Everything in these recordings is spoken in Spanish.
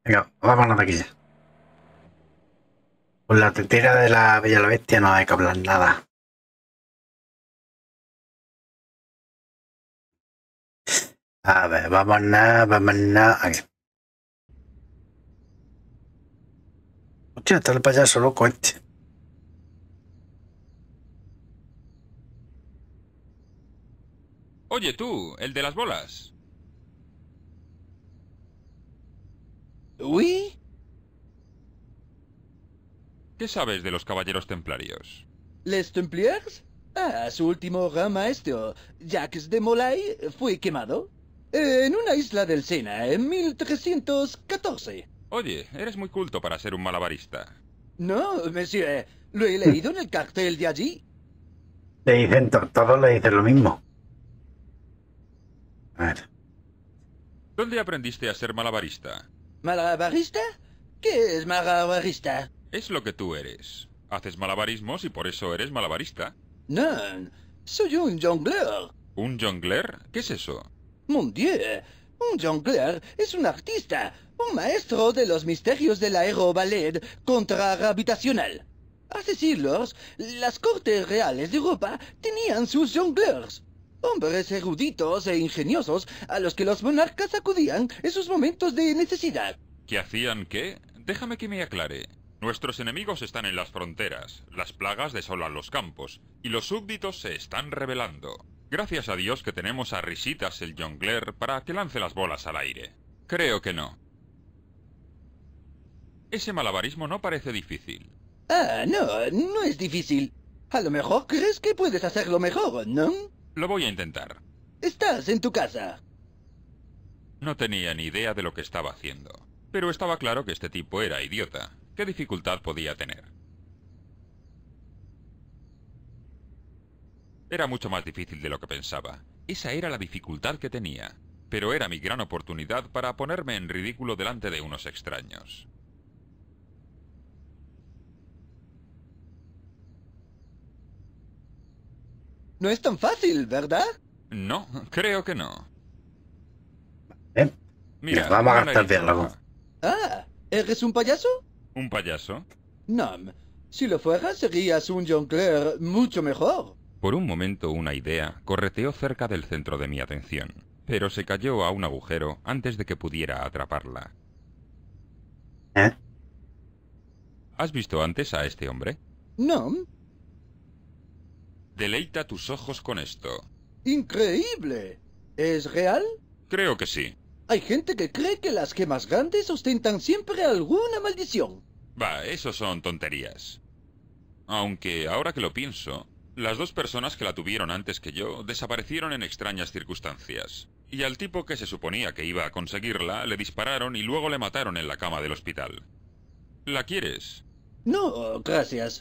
Venga, vámonos de aquí. Con la tetera de la Bella y la Bestia no hay que hablar nada. A ver, vámonos. Aquí. Hostia, está el payaso loco este. Oye tú, el de las bolas. ¿Oui? ¿Qué sabes de los caballeros templarios? ¿Les Templiers? Ah, su último gran maestro, Jacques de Molay, fue quemado en una isla del Sena en 1314. Oye, eres muy culto para ser un malabarista. No, monsieur, lo he leído en el cartel de allí. Le dicen, todos le dicen lo mismo. A ver. ¿Dónde aprendiste a ser malabarista? ¿Malabarista? ¿Qué es malabarista? Es lo que tú eres. Haces malabarismos y por eso eres malabarista. No, soy un jongleur. ¿Un jongler? ¿Qué es eso? Mon Dieu, un jongleur es un artista, un maestro de los misterios del aeroballet contragravitacional. Hace siglos, las cortes reales de Europa tenían sus jongleurs, hombres eruditos e ingeniosos a los que los monarcas acudían en sus momentos de necesidad. ¿Qué hacían qué? Déjame que me aclare. Nuestros enemigos están en las fronteras, las plagas desolan los campos, y los súbditos se están rebelando. Gracias a Dios que tenemos a Risitas el jongler para que lance las bolas al aire. Creo que no. Ese malabarismo no parece difícil. Ah, no, no es difícil. A lo mejor crees que puedes hacerlo mejor, ¿no? Lo voy a intentar. Estás en tu casa. No tenía ni idea de lo que estaba haciendo. Pero estaba claro que este tipo era idiota. ¿Qué dificultad podía tener? Era mucho más difícil de lo que pensaba. Esa era la dificultad que tenía. Pero era mi gran oportunidad para ponerme en ridículo delante de unos extraños. No es tan fácil, ¿verdad? No, creo que no. ¿Eh? Mira, Vamos a una gastar nariz diálogo. roja. Ah, ¿eres un payaso? ¿Un payaso? No, si lo fueras serías un jongleur mucho mejor. Por un momento una idea correteó cerca del centro de mi atención, pero se cayó a un agujero antes de que pudiera atraparla. ¿Eh? ¿Has visto antes a este hombre? No, Deleita tus ojos con esto. increíble. ¿Es real? Creo que sí. Hay gente que cree que las gemas grandes ostentan siempre alguna maldición. Va, eso son tonterías. Aunque, ahora que lo pienso, las dos personas que la tuvieron antes que yo desaparecieron en extrañas circunstancias. Y al tipo que se suponía que iba a conseguirla, le dispararon y luego le mataron en la cama del hospital. ¿La quieres? No, gracias.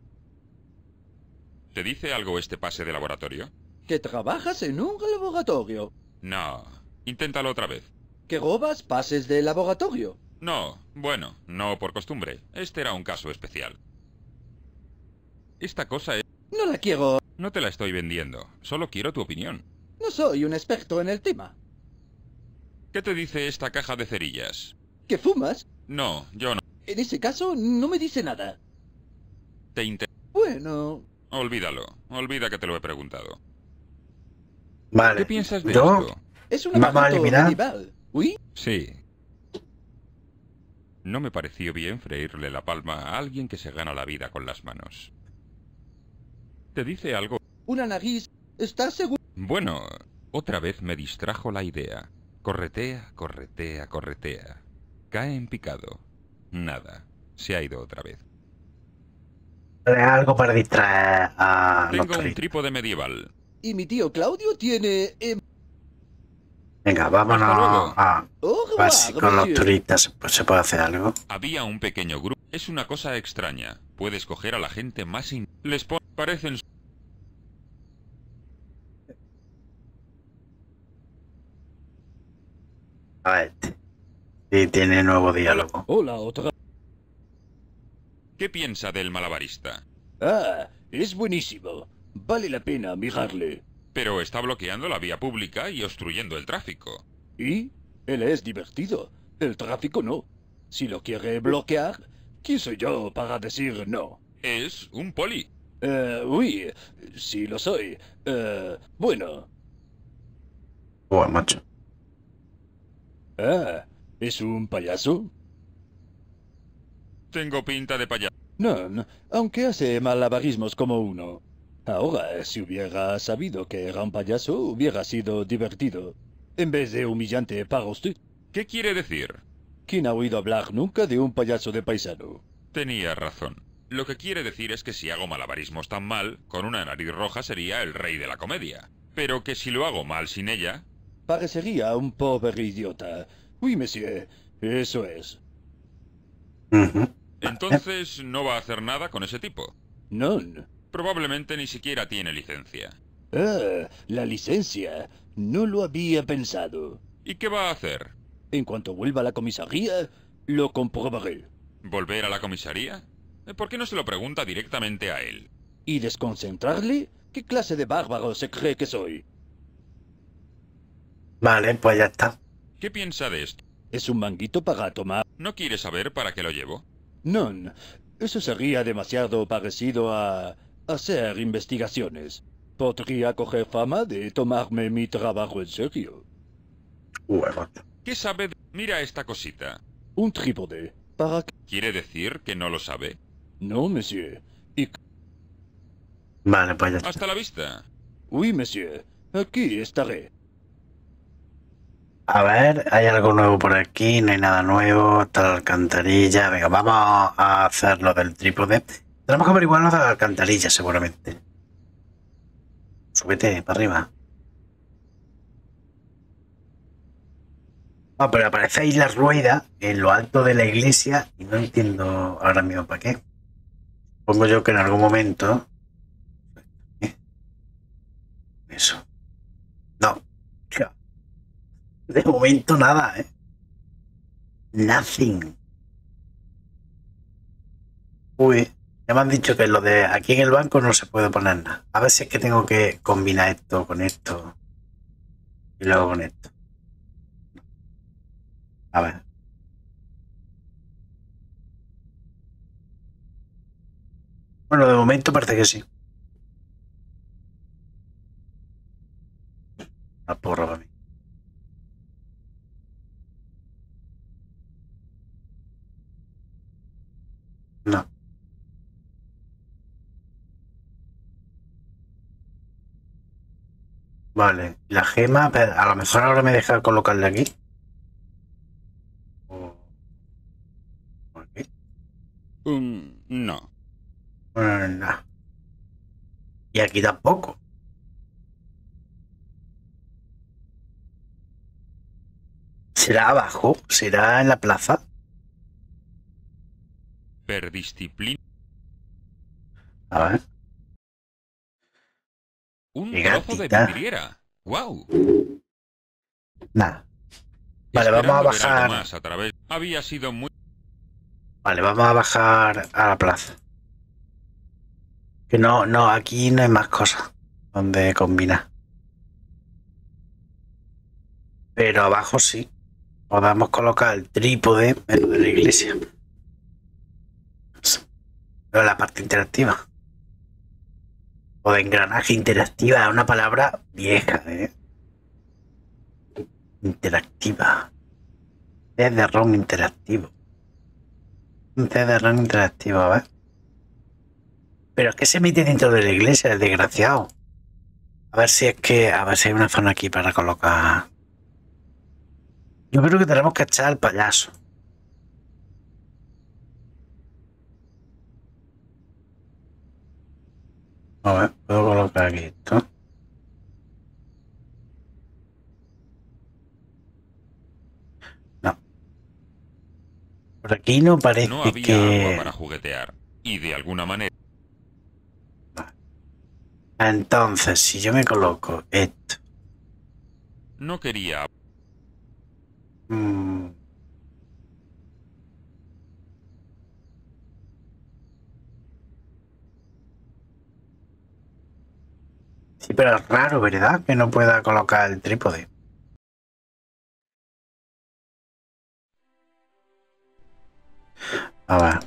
¿Te dice algo este pase de laboratorio? Que trabajas en un laboratorio. No. Inténtalo otra vez. Que robas pases de laboratorio. No, bueno, no por costumbre. Este era un caso especial. Esta cosa es... No la quiero. No te la estoy vendiendo, solo quiero tu opinión. No soy un experto en el tema. ¿Qué te dice esta caja de cerillas? ¿Que fumas? No, yo no. En ese caso, no me dice nada. Te inter... Bueno, Olvídalo, olvida que te lo he preguntado. Vale. ¿Qué piensas de Yo, esto? es un Vamos a aparato eliminar. medieval. ¿Oui? Sí. No me pareció bien freírle la palma a alguien que se gana la vida con las manos. ¿Te dice algo? Una nariz. ¿Estás seguro? Bueno, otra vez me distrajo la idea. Corretea, corretea, corretea. Cae en picado. Nada. Se ha ido otra vez. algo para distraer a los Tengo un turistas. trípode medieval. Y mi tío Claudio tiene... Venga, vámonos Hasta luego. a Au ver revoir, si con los monsieur. turistas se puede hacer algo. Había un pequeño grupo. Es una cosa extraña. Puedes coger a la gente más Les parecen... A ver. Sí, tiene nuevo diálogo. Hola, otra. ¿Qué piensa del malabarista? Ah, es buenísimo. Vale la pena mirarle. Pero está bloqueando la vía pública y obstruyendo el tráfico. ¿Y? Él es divertido. El tráfico no. Si lo quiere bloquear, ¿quién soy yo para decir no? Es un poli. Oui, sí lo soy. Bueno. Joder, macho. Ah, ¿es un payaso? Tengo pinta de payaso. No, aunque hace malabarismos como uno. Ahora, si hubiera sabido que era un payaso, hubiera sido divertido. En vez de humillante para usted. ¿Qué quiere decir? ¿Quién ha oído hablar nunca de un payaso de paisano? Tenía razón. Lo que quiere decir es que si hago malabarismos tan mal, con una nariz roja sería el rey de la comedia. Pero que si lo hago mal sin ella... Parecería un pobre idiota. Oui, monsieur, eso es. Ujú. Entonces no va a hacer nada con ese tipo. Non. Probablemente ni siquiera tiene licencia. Ah, la licencia. No lo había pensado. ¿Y qué va a hacer? En cuanto vuelva a la comisaría, lo comprobaré. ¿Volver a la comisaría? ¿Por qué no se lo pregunta directamente a él? ¿Y desconcentrarle? ¿Qué clase de bárbaro se cree que soy? Vale, pues ya está. ¿Qué piensa de esto? ¿Es un manguito para tomar? ¿No quiere saber para qué lo llevo? Non. Eso sería demasiado parecido a hacer investigaciones. Podría coger fama de tomarme mi trabajo en serio. Joder, macho. ¿Qué sabe de... Mira esta cosita. Un trípode. ¿Para qué? ¿Quiere decir que no lo sabe? No, monsieur. Y... Vale, pues ya está. Hasta la vista. Oui, monsieur. Aquí estaré. A ver, ¿hay algo nuevo por aquí? No hay nada nuevo. Está la alcantarilla. Venga, vamos a hacer lo del trípode. Tenemos que averiguar lo de la alcantarilla, seguramente. Súbete para arriba. Ah, pero aparece ahí la rueda en lo alto de la iglesia y no entiendo ahora mismo para qué. Pongo yo que en algún momento... Eso. No. De momento nada, ¿eh? Nothing. Uy, ya me han dicho que lo de aquí en el banco no se puede poner nada. A ver si es que tengo que combinar esto con esto y luego con esto. A ver. Bueno, de momento parece que sí. La porra para mí. No. Vale. La gema, pero a lo mejor ahora me deja colocarla aquí. ¿Por qué? No. No. Y aquí tampoco. ¿Será abajo? ¿Será en la plaza? Perdisciplina. A ver. Un Qué trozo de gatita. vidriera. ¡Guau! Nada. Vale, vamos a Esperando ver algo bajar. más a través. Había sido muy... Vale, vamos a bajar a la plaza. Que no, aquí no hay más cosas donde combinar. Pero abajo sí. Podemos colocar el trípode en lo de la iglesia. Pero la parte interactiva. O de engranaje interactiva, es una palabra vieja, ¿eh? Interactiva. CD-ROM interactivo. Un CD-ROM interactivo, a ver. Pero es que se mete dentro de la iglesia, el desgraciado. A ver si es que... A ver si hay una zona aquí para colocar... Yo creo que tenemos que echar al payaso. A ver, puedo colocar aquí esto. No. Por aquí no parece No había que... agua para juguetear. Y de alguna manera... Entonces, si yo me coloco esto... No quería... mm, sí, pero es raro, ¿verdad? Que no pueda colocar el trípode. A ver.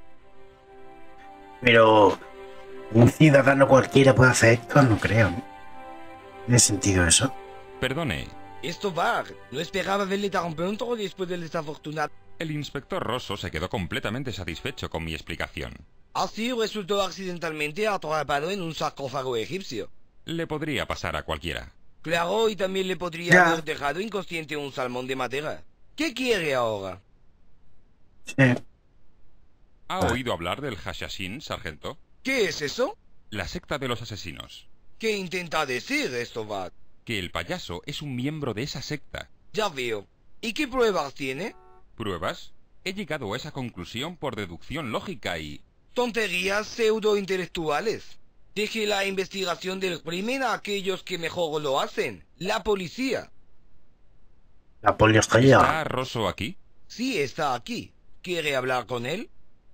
Pero un ciudadano cualquiera puede hacer esto, no creo, ¿no? ¿Tiene sentido eso? Perdone, Esto va. No esperaba verle tan pronto después del desafortunado. el inspector Rosso se quedó completamente satisfecho con mi explicación. Así resultó accidentalmente atrapado en un sarcófago egipcio. Le podría pasar a cualquiera. Claro, y también le podría Ya. haber dejado inconsciente un salmón de madera. ¿Qué quiere ahora? Sí. ¿Ha oído hablar del Hashashin, sargento? ¿Qué es eso? La secta de los asesinos. ¿Qué intenta decir esto, va? Que el payaso es un miembro de esa secta. Ya veo. ¿Y qué pruebas tiene? ¿Pruebas? He llegado a esa conclusión por deducción lógica y... Tonterías pseudo-intelectuales. Deje la investigación del crimen a aquellos que mejor lo hacen. La policía. La policía. ¿Está Rosso aquí? Sí, está aquí. ¿Quiere hablar con él?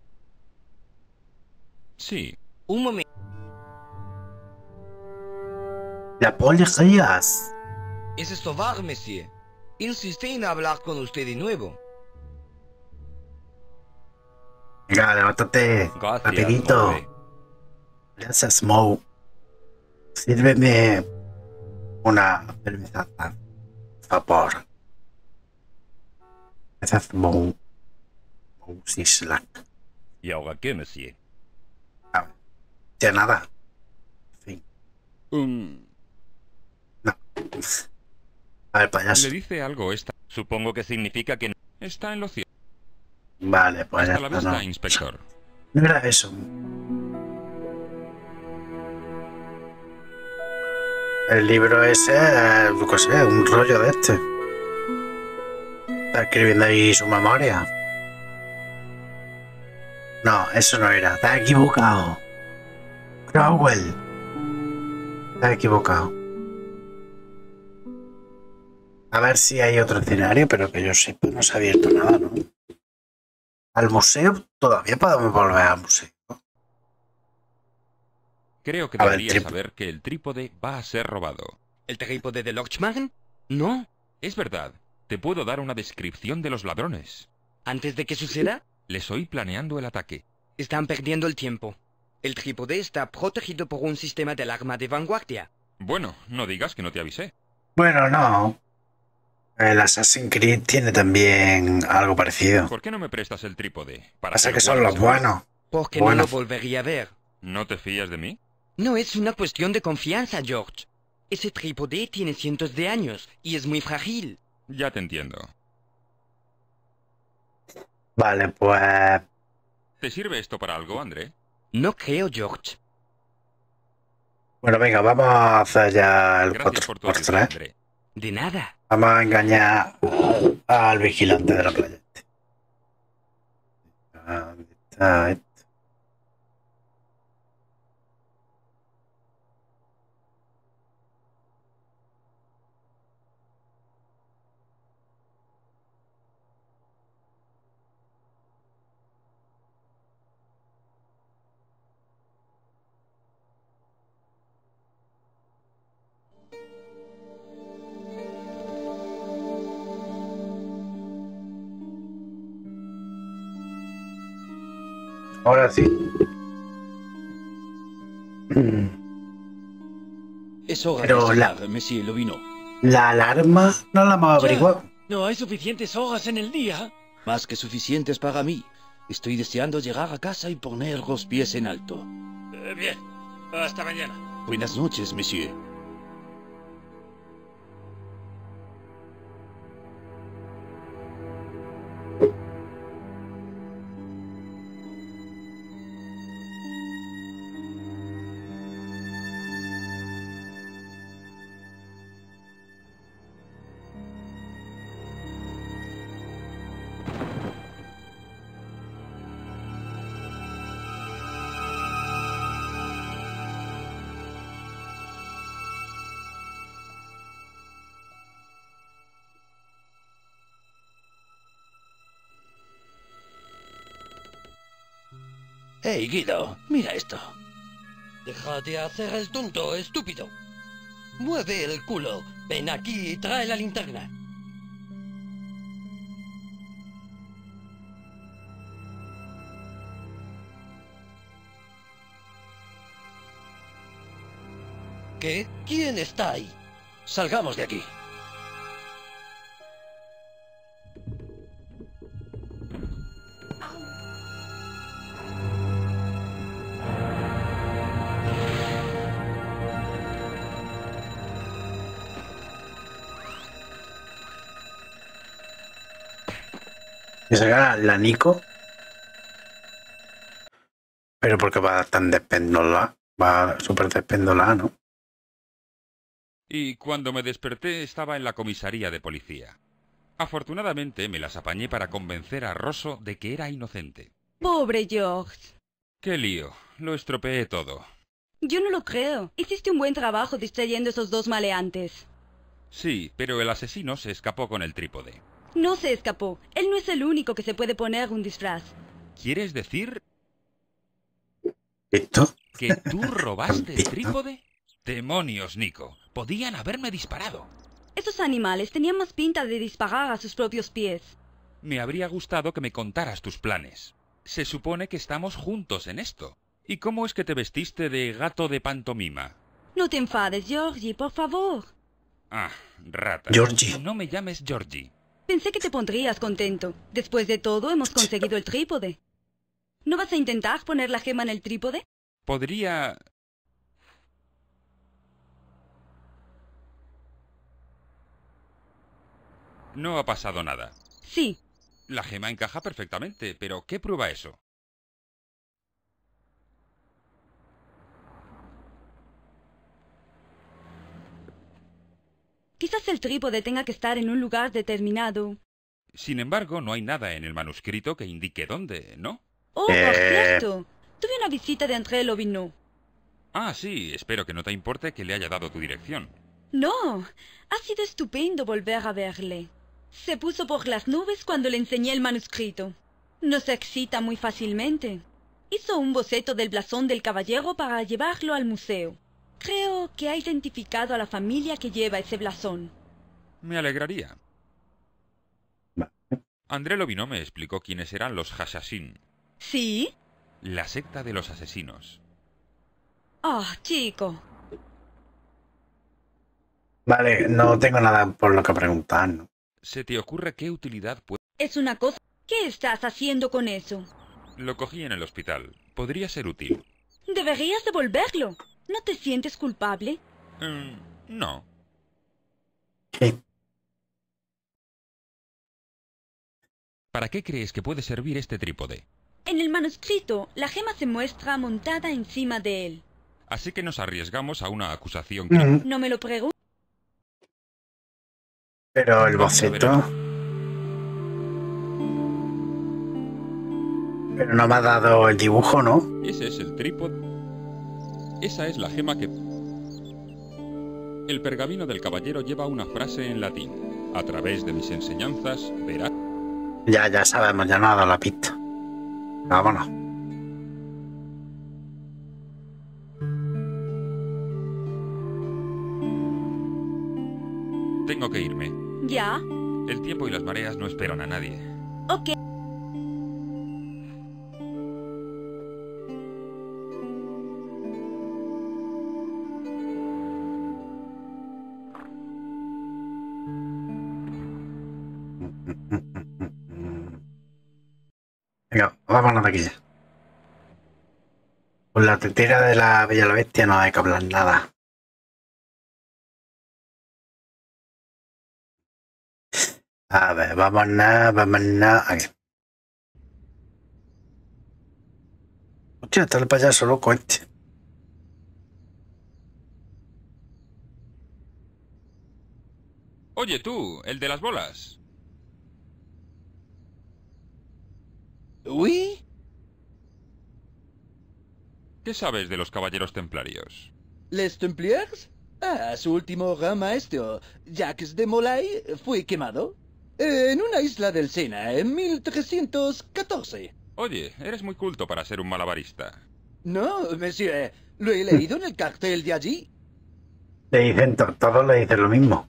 Sí. Un momento. La policía. Es Estovar, monsieur. Insiste en hablar con usted de nuevo. Venga, levántate. Rapidito. Moe. Gracias, Mo. Sírveme una cerveza, por favor. Gracias, Mo. Mo Sislak. ¿Y ahora qué, monsieur? Ya nada. En fin. No. A ver, payaso. ¿Le dice algo esta? Supongo que significa que... Está en lo cierto. Vale, pues ya Hasta la está, vista, no. inspector. No era eso. El libro ese, yo qué sé, un rollo de este. Está escribiendo ahí su memoria. No, eso no era. Está equivocado. Crowell. Está equivocado. A ver si hay otro escenario, pero que yo sepa, no se ha abierto nada, ¿no? Al museo, todavía podemos volver al museo. Creo que A ver, deberías trípode. saber que el trípode va a ser robado. ¿El trípode de Lochmagen? No. Es verdad. Te puedo dar una descripción de los ladrones. Antes de que suceda, Les oí planeando el ataque. están perdiendo el tiempo. El trípode está protegido por un sistema de alarma de vanguardia. Bueno, no digas que no te avisé. Bueno, no. El Assassin's Creed tiene también algo parecido. ¿Por qué no me prestas el trípode? Pasa lo que son los guardes? buenos. Porque Bueno. no lo volvería a ver. ¿No te fías de mí? No es una cuestión de confianza, George. Ese trípode tiene cientos de años y es muy frágil. Ya te entiendo. Vale, pues... ¿Te sirve esto para algo, André? No creo, George. Bueno, venga, vamos a hacer ya el Gracias por tu 4 ayuda, 3. André. De nada. Vamos a engañar al vigilante de la playa. ¿Dónde está esto? Ahora sí. Es hora Pero de la- cenar, monsieur Lobino. La alarma no la hemos Ya. averiguado. No hay suficientes horas en el día. Más que suficientes para mí. Estoy deseando llegar a casa y poner los pies en alto. Bien. Hasta mañana. Buenas noches, monsieur. Hey, Guido, mira esto. Deja de hacer el tonto, estúpido. Mueve el culo. Ven aquí y trae la linterna. ¿Qué? ¿Quién está ahí? Salgamos de aquí. Y saca la Nico. Pero porque va tan despendolada. Va súper despendolada, ¿no? Y cuando me desperté estaba en la comisaría de policía. Afortunadamente me las apañé para convencer a Rosso de que era inocente. Pobre George. ¡Qué lío! Lo estropeé todo. Yo no lo creo. Hiciste un buen trabajo distrayendo a esos dos maleantes. Sí, pero el asesino se escapó con el trípode. No se escapó. Él no es el único que se puede poner un disfraz. ¿Quieres decir ¿Esto? que tú robaste el ¿Esto? trípode? ¡Demonios, Nico! Podían haberme disparado. Esos animales tenían más pinta de disparar a sus propios pies. Me habría gustado que me contaras tus planes. Se supone que estamos juntos en esto. ¿Y cómo es que te vestiste de gato de pantomima? No te enfades, Georgie, por favor. Ah, rata. Georgie. No me llames Georgie. Pensé que te pondrías contento. Después de todo, hemos conseguido el trípode. ¿No vas a intentar poner la gema en el trípode? Podría... No ha pasado nada. Sí. La gema encaja perfectamente, pero ¿qué prueba eso? Quizás el trípode tenga que estar en un lugar determinado. Sin embargo, no hay nada en el manuscrito que indique dónde, ¿no? Oh, por cierto. Tuve una visita de André Lobineau. Ah, sí, espero que no te importe que le haya dado tu dirección. No, ha sido estupendo volver a verle. Se puso por las nubes cuando le enseñé el manuscrito. No se excita muy fácilmente. Hizo un boceto del blasón del caballero para llevarlo al museo. Creo que ha identificado a la familia que lleva ese blasón. Me alegraría. Va. André Lobineau me explicó quiénes eran los Hashashin, ¿Sí? la secta de los asesinos. Ah, chico. Vale, no tengo nada por lo que preguntar, ¿no? ¿Se te ocurre qué utilidad puede...? Es una cosa... ¿Qué estás haciendo con eso? Lo cogí en el hospital. Podría ser útil. Deberías devolverlo. ¿No te sientes culpable? No. ¿Qué? ¿Para qué crees que puede servir este trípode? En el manuscrito, la gema se muestra montada encima de él. Así que nos arriesgamos a una acusación. No me lo pregunto. Pero el Vamos a ver boceto... Pero no me ha dado el dibujo, ¿no? Ese es el trípode. Esa es la gema que... El pergamino del caballero lleva una frase en latín. A través de mis enseñanzas verás... Ya sabemos, ya no ha dado la pista. Vámonos. Tengo que irme. ¿Ya? El tiempo y las mareas no esperan a nadie. Ok. Venga, vámonos de aquí ya. Con la tetera de la Bella y la Bestia no hay que hablar nada. A ver, vámonos. Aquí. Hostia, está el payaso loco este. Oye tú, el de las bolas. ¿Oui? ¿Qué sabes de los caballeros templarios? ¿Les Templiers? Ah, su último gran maestro, Jacques de Molay, fue quemado en una isla del Sena en 1314. Oye, eres muy culto para ser un malabarista. No, monsieur, lo he leído en el cartel de allí. Le dicen, todos le dicen lo mismo.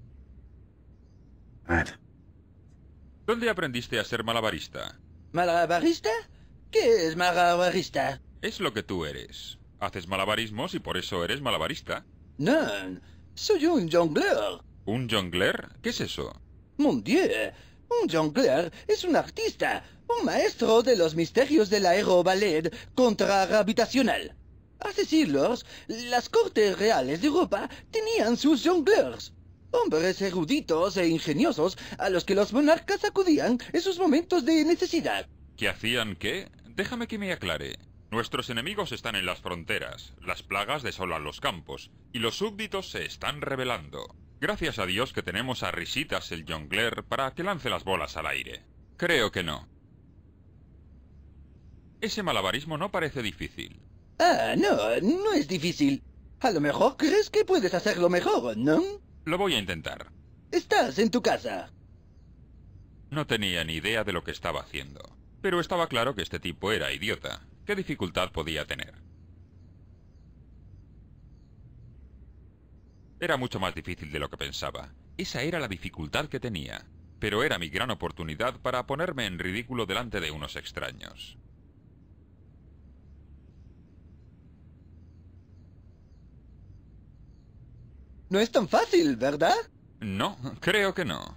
A ver. ¿Dónde aprendiste a ser malabarista? ¿Malabarista? ¿Qué es malabarista? Es lo que tú eres. Haces malabarismos y por eso eres malabarista. Non, soy un jongleur. ¿Un jongler? ¿Qué es eso? Mon Dieu, un jongleur es un artista, un maestro de los misterios del aeroballet contragravitacional. Hace siglos, las cortes reales de Europa tenían sus jongleurs. Hombres eruditos e ingeniosos a los que los monarcas acudían en sus momentos de necesidad. ¿Qué hacían qué? Déjame que me aclare. Nuestros enemigos están en las fronteras, las plagas desolan los campos, y los súbditos se están rebelando. Gracias a Dios que tenemos a Risitas el jongler para que lance las bolas al aire. Creo que no. Ese malabarismo no parece difícil. Ah, no es difícil. A lo mejor crees que puedes hacerlo mejor, ¿no? Lo voy a intentar. Estás en tu casa. No tenía ni idea de lo que estaba haciendo, pero estaba claro que este tipo era idiota. ¿Qué dificultad podía tener? Era mucho más difícil de lo que pensaba. Esa era la dificultad que tenía, pero era mi gran oportunidad para ponerme en ridículo delante de unos extraños. No es tan fácil, ¿verdad? No, creo que no.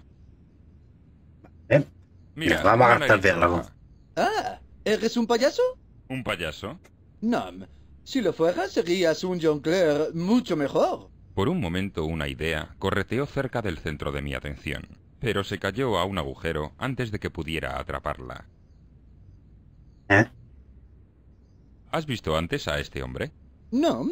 Mira, vamos a una gastar nariz diálogo. roja. Ah, ¿eres un payaso? ¿Un payaso? No, si lo fueras serías un jongleur mucho mejor. Por un momento una idea correteó cerca del centro de mi atención, pero se cayó a un agujero antes de que pudiera atraparla. ¿Eh? ¿Has visto antes a este hombre? No,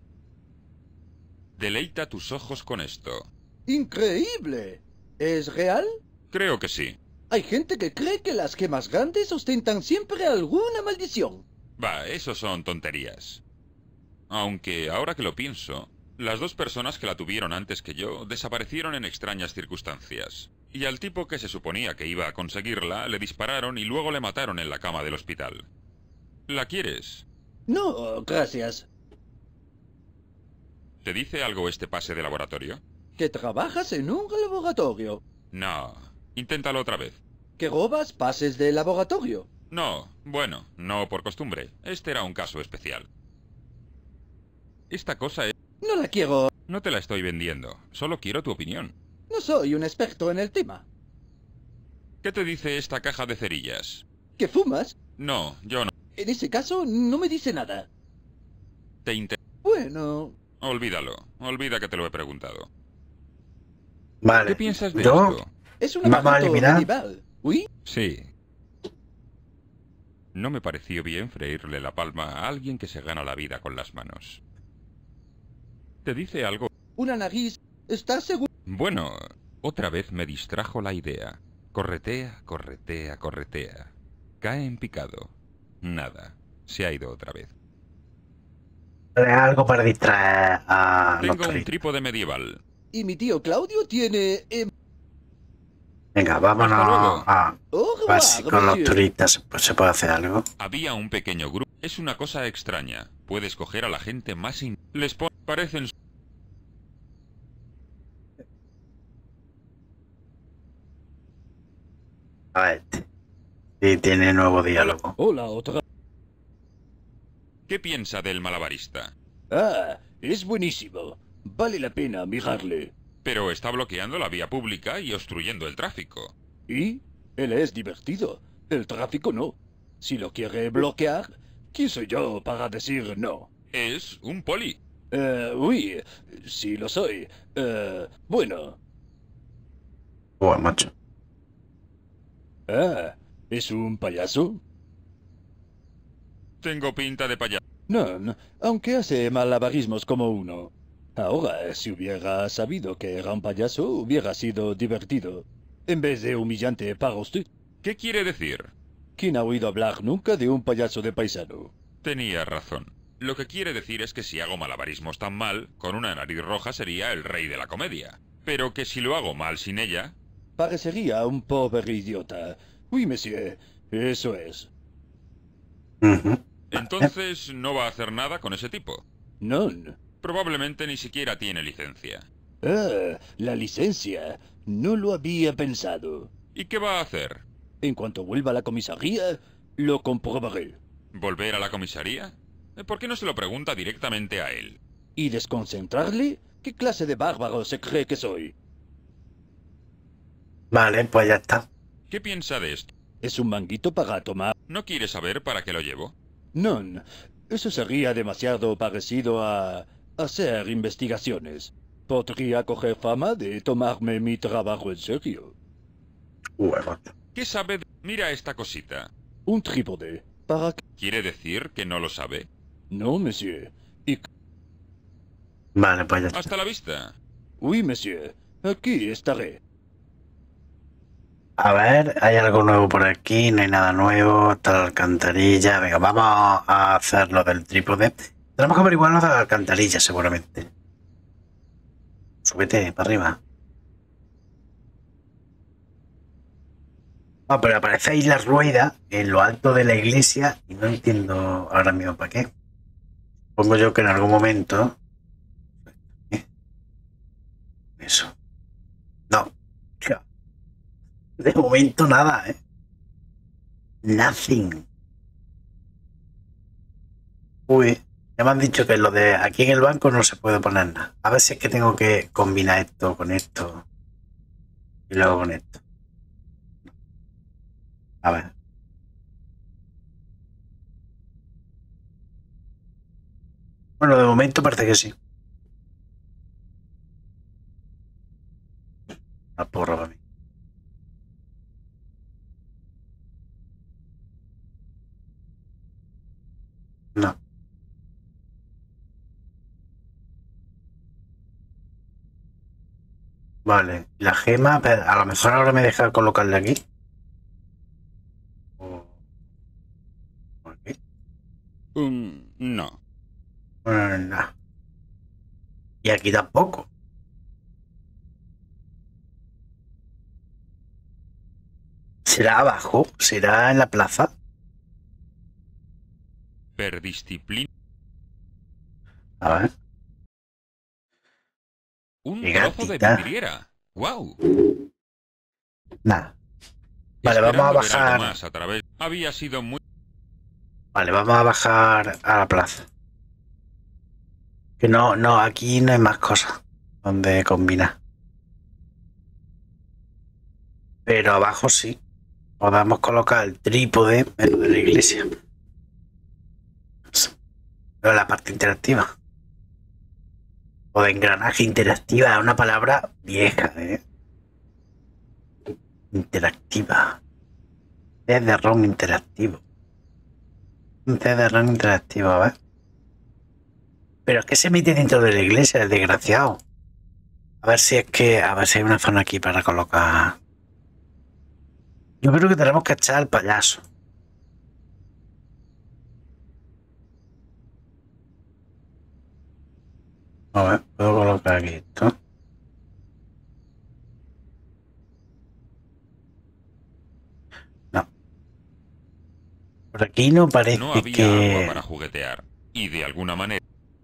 Deleita tus ojos con esto. increíble. ¿Es real? Creo que sí. Hay gente que cree que las gemas grandes ostentan siempre alguna maldición. Va, eso son tonterías. Aunque, ahora que lo pienso, las dos personas que la tuvieron antes que yo desaparecieron en extrañas circunstancias. Y al tipo que se suponía que iba a conseguirla, le dispararon y luego le mataron en la cama del hospital. ¿La quieres? No, gracias. ¿Te dice algo este pase de laboratorio? Que trabajas en un laboratorio. No. Inténtalo otra vez. Que robas pases de laboratorio. No, bueno, no por costumbre. Este era un caso especial. Esta cosa es... No la quiero. No te la estoy vendiendo, solo quiero tu opinión. No soy un experto en el tema. ¿Qué te dice esta caja de cerillas? ¿Que fumas? No, yo no. En ese caso, no me dice nada. Bueno, Olvídalo, olvida que te lo he preguntado. Vale. ¿Qué piensas de Yo, esto? es un Vamos a aparato eliminar. medieval. ¿Uy? Sí. No me pareció bien freírle la palma a alguien que se gana la vida con las manos. ¿Te dice algo? Una nariz. ¿Estás seguro? Bueno, otra vez me distrajo la idea. Corretea, corretea, corretea. Cae en picado. Nada. Se ha ido otra vez. algo para distraer a los Tengo un turistas. trípode medieval. Y mi tío Claudio tiene... Venga, vámonos Hasta luego. a Au ver revoir, si con los monsieur. turistas se puede hacer algo. Había un pequeño grupo. Es una cosa extraña. Puedes coger a la gente más Les parecen... A ver. Sí, tiene nuevo diálogo. Hola, otra. ¿Qué piensa del malabarista? Ah, es buenísimo. Vale la pena mirarle. Pero está bloqueando la vía pública y obstruyendo el tráfico. ¿Y? Él es divertido. El tráfico no. Si lo quiere bloquear, ¿quién soy yo para decir no? Es un poli. Oui, sí lo soy. Bueno. Bueno, macho. Ah, ¿es un payaso? Tengo pinta de payaso. No, aunque hace malabarismos como uno. Ahora, si hubiera sabido que era un payaso, hubiera sido divertido. En vez de humillante para usted. ¿Qué quiere decir? ¿Quién ha oído hablar nunca de un payaso de paisano? Tenía razón. Lo que quiere decir es que si hago malabarismos tan mal, con una nariz roja sería el rey de la comedia. Pero que si lo hago mal sin ella... Parecería un pobre idiota. Oui, monsieur, eso es. Ujú. Entonces no va a hacer nada con ese tipo. No. Probablemente ni siquiera tiene licencia. Ah, la licencia. No lo había pensado. ¿Y qué va a hacer? En cuanto vuelva a la comisaría, lo comprobaré. ¿Volver a la comisaría? ¿Por qué no se lo pregunta directamente a él? ¿Y desconcentrarle? ¿Qué clase de bárbaro se cree que soy? Vale, pues ya está. ¿Qué piensa de esto? ¿Es un manguito para tomar? ¿No quiere saber para qué lo llevo? No, eso sería demasiado parecido a hacer investigaciones. Podría coger fama de tomarme mi trabajo en serio. Huevos. ¿Qué sabe de... Mira esta cosita. Un trípode. ¿Para qué? ¿Quiere decir que no lo sabe? No, monsieur. Y... Vale, pues ya está. Hasta la vista. Oui, monsieur. Aquí estaré. A ver, ¿hay algo nuevo por aquí? No hay nada nuevo. Está la alcantarilla. Venga, vamos a hacer lo del trípode. Tenemos que averiguar lo de la alcantarilla, seguramente. Súbete para arriba. Ah, pero aparece ahí la rueda en lo alto de la iglesia y no entiendo ahora mismo para qué. Pongo yo que en algún momento... Eso. No. De momento nada, ¿eh? Nothing. Uy, ya me han dicho que lo de aquí en el banco no se puede poner nada. A ver si es que tengo que combinar esto con esto. Y luego con esto. A ver. Bueno, de momento parece que sí. La porra para mí. No. Vale, la gema, pero a lo mejor ahora me deja colocarla aquí. Aquí. No. No. Y aquí tampoco. ¿Será abajo? ¿Será en la plaza? Perdisciplina. A ver. Un Qué trozo de gatita. vidriera. ¡Wow! Nada. Vale, vamos a Esperando ver algo bajar. más a través. Había sido muy... Vale, vamos a bajar a la plaza. Que no, aquí no hay más cosas donde combinar. Pero abajo sí. Podemos colocar el trípode en lo de la iglesia. Pero la parte interactiva. O de engranaje interactiva, es una palabra vieja, ¿eh? Interactiva. CD-ROM interactivo. Un CD-ROM interactivo, a ver. Pero es que se mete dentro de la iglesia, el desgraciado. A ver si es que... A ver si hay una zona aquí para colocar... Yo creo que tenemos que echar al payaso. A ver, puedo colocar aquí esto. No. Por aquí no parece No había que... agua para juguetear. Y de alguna manera...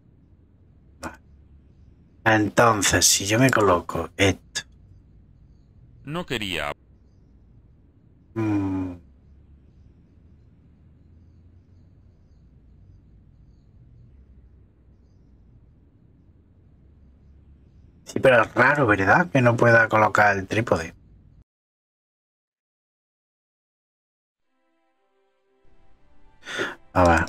Entonces, si yo me coloco esto... No quería... mm, Sí, pero es raro, ¿verdad? Que no pueda colocar el trípode. A ver.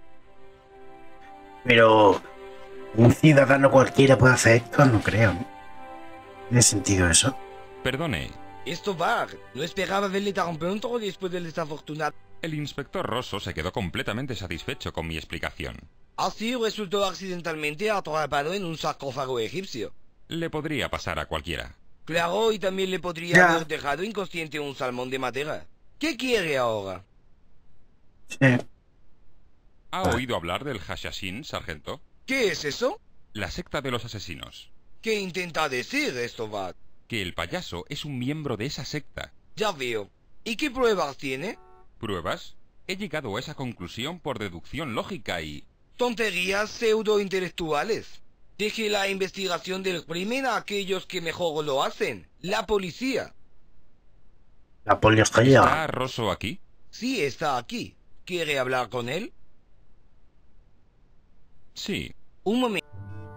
Pero un ciudadano cualquiera puede hacer esto, no creo, ¿no? ¿Tiene sentido eso? Perdone, Esto va. No esperaba verle tan pronto después del desafortunado. el inspector Rosso se quedó completamente satisfecho con mi explicación. Así resultó accidentalmente atrapado en un sarcófago egipcio. Le podría pasar a cualquiera. Claro, y también le podría Ya. haber dejado inconsciente un salmón de madera. ¿Qué quiere ahora? Sí. ¿Ha oído hablar del Hashashin, sargento? ¿Qué es eso? La secta de los asesinos. ¿Qué intenta decir esto, va? Que el payaso es un miembro de esa secta. Ya veo. ¿Y qué pruebas tiene? ¿Pruebas? He llegado a esa conclusión por deducción lógica y... Tonterías pseudo-intelectuales. Deje la investigación del crimen a aquellos que mejor lo hacen. La policía. La policía. ¿Está Rosso aquí? Sí, está aquí. ¿Quiere hablar con él? Sí. Un momento.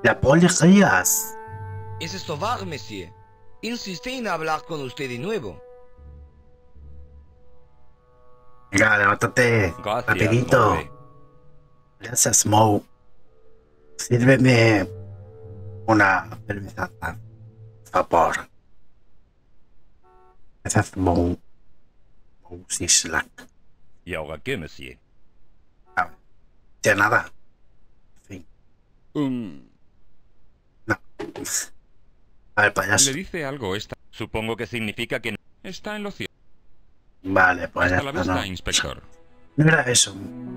La policías. Es Estovar, monsieur. Insisté en hablar con usted de nuevo. Venga, levántate. Gracias, Rapidito. Moe. Gracias, Mo. Sírveme una cerveza, por favor. Gracias, Mo. Mo Sislak. ¿Y ahora qué, monsieur? Ya nada. En fin. No. A ver, payaso. Le dice algo esta. Supongo que significa que no. Está en lo cierto. Vale, pues ya Hasta la está, vista, no. inspector. No era eso.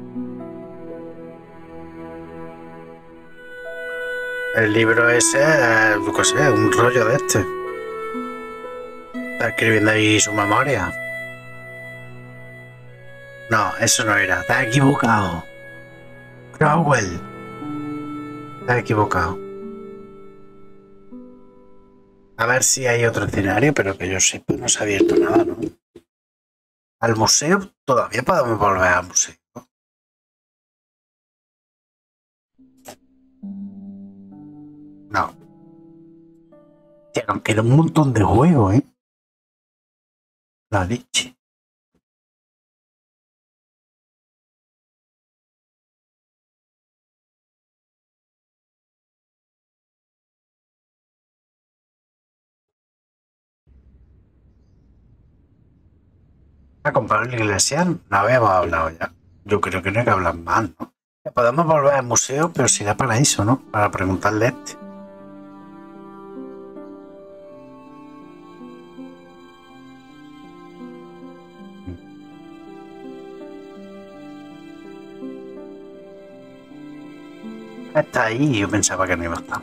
El libro ese, yo qué sé, un rollo de este. Está escribiendo ahí su memoria. No, eso no era. Está equivocado. Crowell. Está equivocado. A ver si hay otro escenario, pero que yo sepa, no se ha abierto nada, ¿no? Al museo, todavía podemos volver al museo. No. Tío, nos queda un montón de juegos, ¿eh? La leche. A comprar la iglesia no habíamos hablado ya. Yo creo que no hay que hablar más, ¿no? Podemos volver al museo, pero será para eso, ¿no? Para preguntarle a este. Está ahí, yo pensaba que no iba a estar.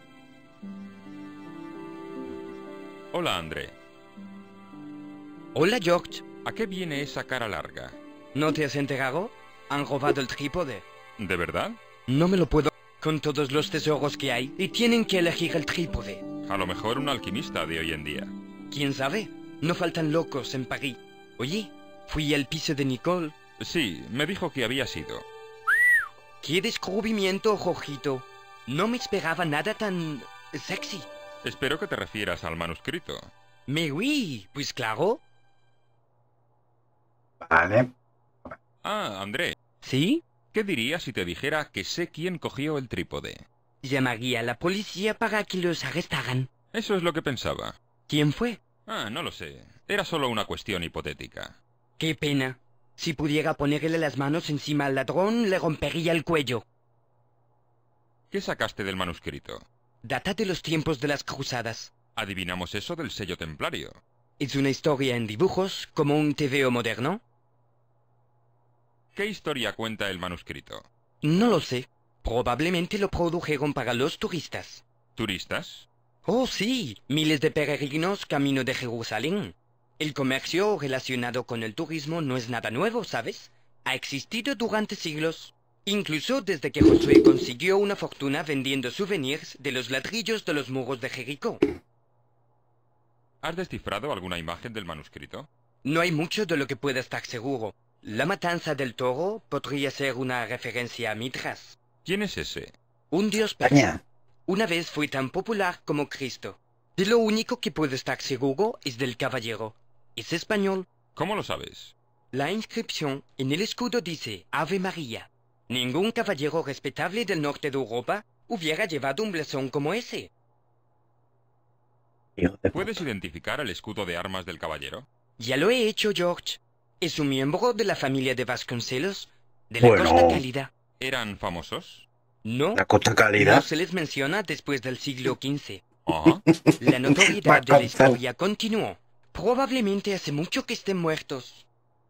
Hola, André. Hola, George. ¿A qué viene esa cara larga? ¿No te has enterado? Han robado el trípode. ¿De verdad? No me lo puedo... Con todos los tesoros que hay, y tienen que elegir el trípode. A lo mejor un alquimista de hoy en día. ¿Quién sabe? No faltan locos en París. Oye, fui al piso de Nicole. Sí, me dijo que había sido. ¡Qué descubrimiento, Jorgito! No me esperaba nada tan... sexy. Espero que te refieras al manuscrito. Me oui, pues claro. Vale. Ah, André, ¿Sí? ¿qué dirías si te dijera que sé quién cogió el trípode? Llamaría a la policía para que los arrestaran. Eso es lo que pensaba. ¿Quién fue? Ah, no lo sé. Era solo una cuestión hipotética. ¡Qué pena! Si pudiera ponerle las manos encima al ladrón, le rompería el cuello. ¿Qué sacaste del manuscrito? Data de los tiempos de las cruzadas. Adivinamos eso del sello templario. Es una historia en dibujos, como un TVO moderno. ¿Qué historia cuenta el manuscrito? No lo sé. Probablemente lo produjeron para los turistas. ¿Turistas? Oh, sí, miles de peregrinos camino de Jerusalén. El comercio relacionado con el turismo no es nada nuevo, ¿sabes? Ha existido durante siglos. Incluso desde que Josué consiguió una fortuna vendiendo souvenirs de los ladrillos de los muros de Jericó. ¿Has descifrado alguna imagen del manuscrito? No hay mucho de lo que pueda estar seguro. La matanza del toro podría ser una referencia a Mitras, ¿Quién es ese? un dios persa. España. Una vez fue tan popular como Cristo. De lo único que puedo estar seguro es del caballero. Es español. ¿Cómo lo sabes? La inscripción en el escudo dice Ave María. Ningún caballero respetable del norte de Europa hubiera llevado un blasón como ese. Hijo de puta. ¿Puedes identificar el escudo de armas del caballero? Ya lo he hecho, George. Es un miembro de la familia de Vasconcelos, de la Bueno. Costa Cálida. ¿Eran famosos? No, La costa no cálida. se les menciona después del siglo XV. Ajá. La notoriedad de la Vasconcelos. historia continuó. Probablemente hace mucho que estén muertos.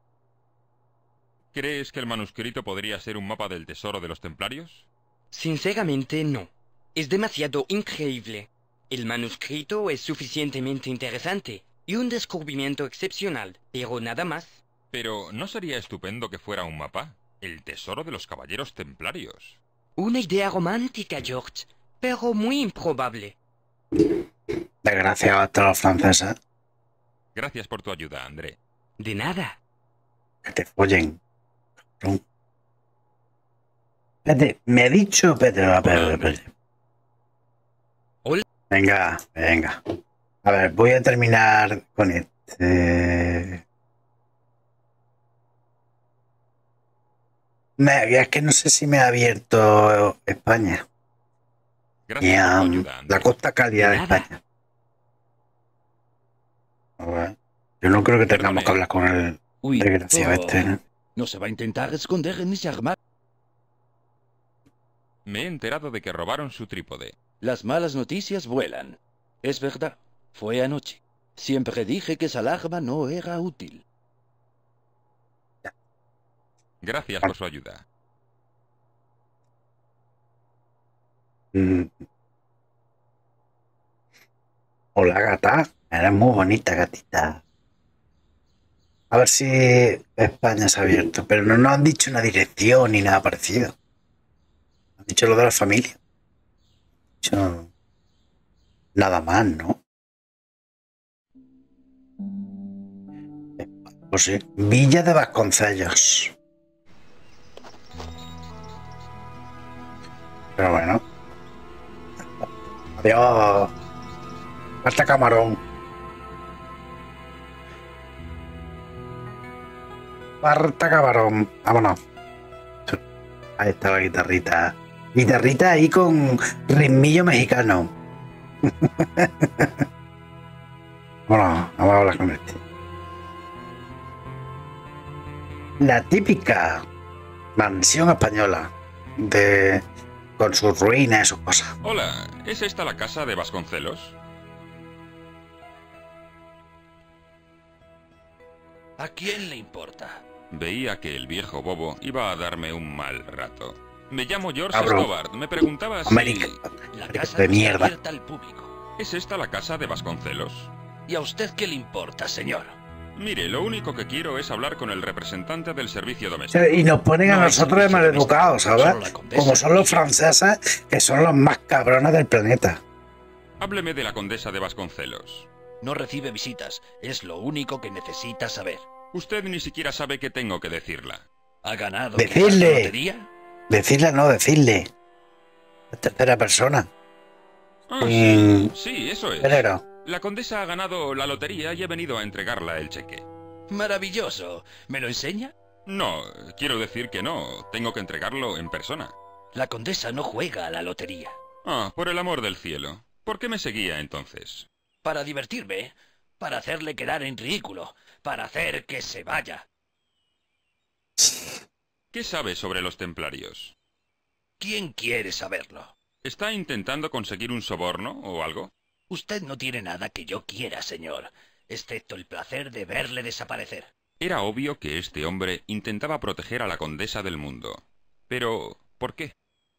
¿Crees que el manuscrito podría ser un mapa del tesoro de los templarios? Sinceramente, no. Es demasiado increíble. El manuscrito es suficientemente interesante y un descubrimiento excepcional, pero nada más. Pero ¿no sería estupendo que fuera un mapa? El tesoro de los caballeros templarios. Una idea romántica, George, pero muy improbable. Desgraciado hasta los franceses. Gracias por tu ayuda, André. De nada. Que te follen. Vete, me he dicho, vete, espérate. Venga, venga. A ver, voy a terminar con este. Es que no sé si me ha abierto España. Gracias por tu ayuda, La Andy. costa cálida de Nada. España. A ver, yo no creo que tengamos Perdone. que hablar con el Uy, desgraciado este, ¿no? no se va a intentar esconder ni se armar. Me he enterado de que robaron su trípode. Las malas noticias vuelan. Es verdad, fue anoche. Siempre dije que esa alarma no era útil. Gracias por su ayuda. Mm. Hola, gata. Eres muy bonita, gatita. A ver si España se ha abierto, pero no nos han dicho una dirección ni nada parecido. Han dicho lo de la familia. Han dicho nada más, ¿no? Pues sí. Villa de Vasconcellos. Pero bueno. Adiós. Hasta camarón. Parta camarón. Vámonos. Ahí está la guitarrita. Guitarrita ahí con ritmillo mexicano. Bueno, vamos a hablar con este. La típica mansión española de con sus ruinas y sus cosas. Hola, ¿es esta la casa de Vasconcelos? ¿A quién le importa? Veía que el viejo bobo iba a darme un mal rato. Me llamo George Cabrón. Stobart. Me preguntaba si... América. La De casa no está mierda. abierta al público. ¿Es esta la casa de Vasconcelos? ¿Y a usted qué le importa, señor? Mire, lo único que quiero es hablar con el representante del servicio doméstico. Y nos ponen a No hay nosotros de servicio maleducados, doméstico, ¿sabes? solo la condesa. Como son los franceses, que son los más cabrones del planeta. Hábleme de la condesa de Vasconcelos. No recibe visitas. Es lo único que necesita saber. Usted ni siquiera sabe qué tengo que decirla. ¿Ha ganado Decidle. quizás la lotería? Decirle no, decirle. La tercera persona. Ah, Mm. sí, eso es. Pero, La condesa ha ganado la lotería y he venido a entregarla el cheque. Maravilloso. ¿Me lo enseña? No, quiero decir que no. Tengo que entregarlo en persona. La condesa no juega a la lotería. Ah, por el amor del cielo. ¿Por qué me seguía entonces? Para divertirme, para hacerle quedar en ridículo, para hacer que se vaya. ¿Qué sabe sobre los templarios? ¿Quién quiere saberlo? ¿Está intentando conseguir un soborno o algo? Usted no tiene nada que yo quiera, señor, excepto el placer de verle desaparecer. Era obvio que este hombre intentaba proteger a la condesa del mundo. Pero, ¿por qué?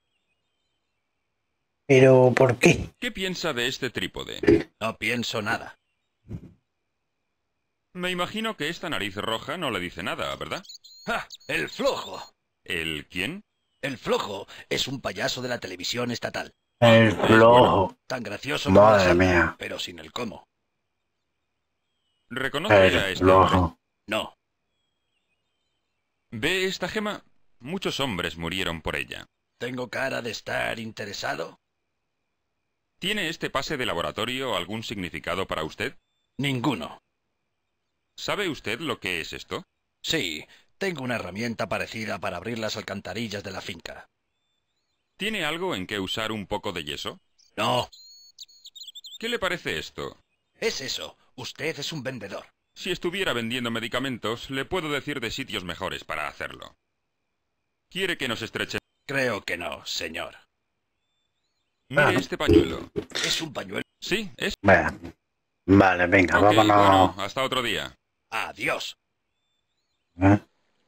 pero ¿por qué? ¿Qué piensa de este trípode? No pienso nada. Me imagino que esta nariz roja no le dice nada, ¿verdad? ¡Ja! ¡El flojo! ¿El quién? El flojo es un payaso de la televisión estatal. El flojo. Tan gracioso como Madre la gente, mía. pero sin el cómo. ¿Reconoce a El este hombre? flojo. No. ¿Ve esta gema? Muchos hombres murieron por ella. ¿Tengo cara de estar interesado? ¿Tiene este pase de laboratorio algún significado para usted? Ninguno. ¿Sabe usted lo que es esto? Sí, tengo una herramienta parecida para abrir las alcantarillas de la finca. ¿Tiene algo en que usar un poco de yeso? No. ¿Qué le parece esto? Es eso. Usted es un vendedor. Si estuviera vendiendo medicamentos, le puedo decir de sitios mejores para hacerlo. ¿Quiere que nos estreche? Creo que no, señor. Mire este pañuelo. Es un pañuelo. Sí, es... Bueno, vale, venga, Ok, vámonos. bueno, hasta otro día. Adiós. ¿Eh?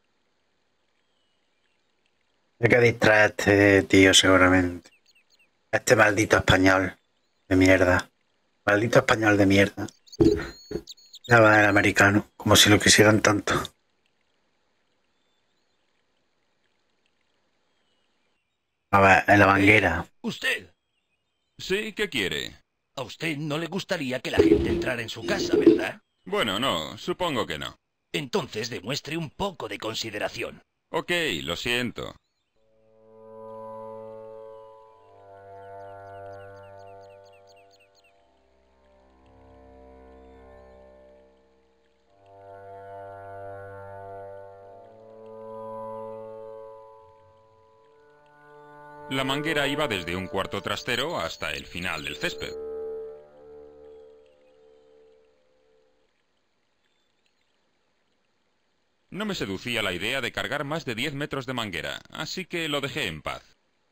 Hay que distraer a este tío seguramente. Este maldito español de mierda. Maldito español de mierda. Ya va el americano, como si lo quisieran tanto. A ver, en la banguera. Usted. Sí, ¿qué quiere? A usted no le gustaría que la gente entrara en su casa, ¿verdad? Bueno, no, supongo que no. Entonces demuestre un poco de consideración. Ok, lo siento. La manguera iba desde un cuarto trastero hasta el final del césped. No me seducía la idea de cargar más de 10 metros de manguera, así que lo dejé en paz.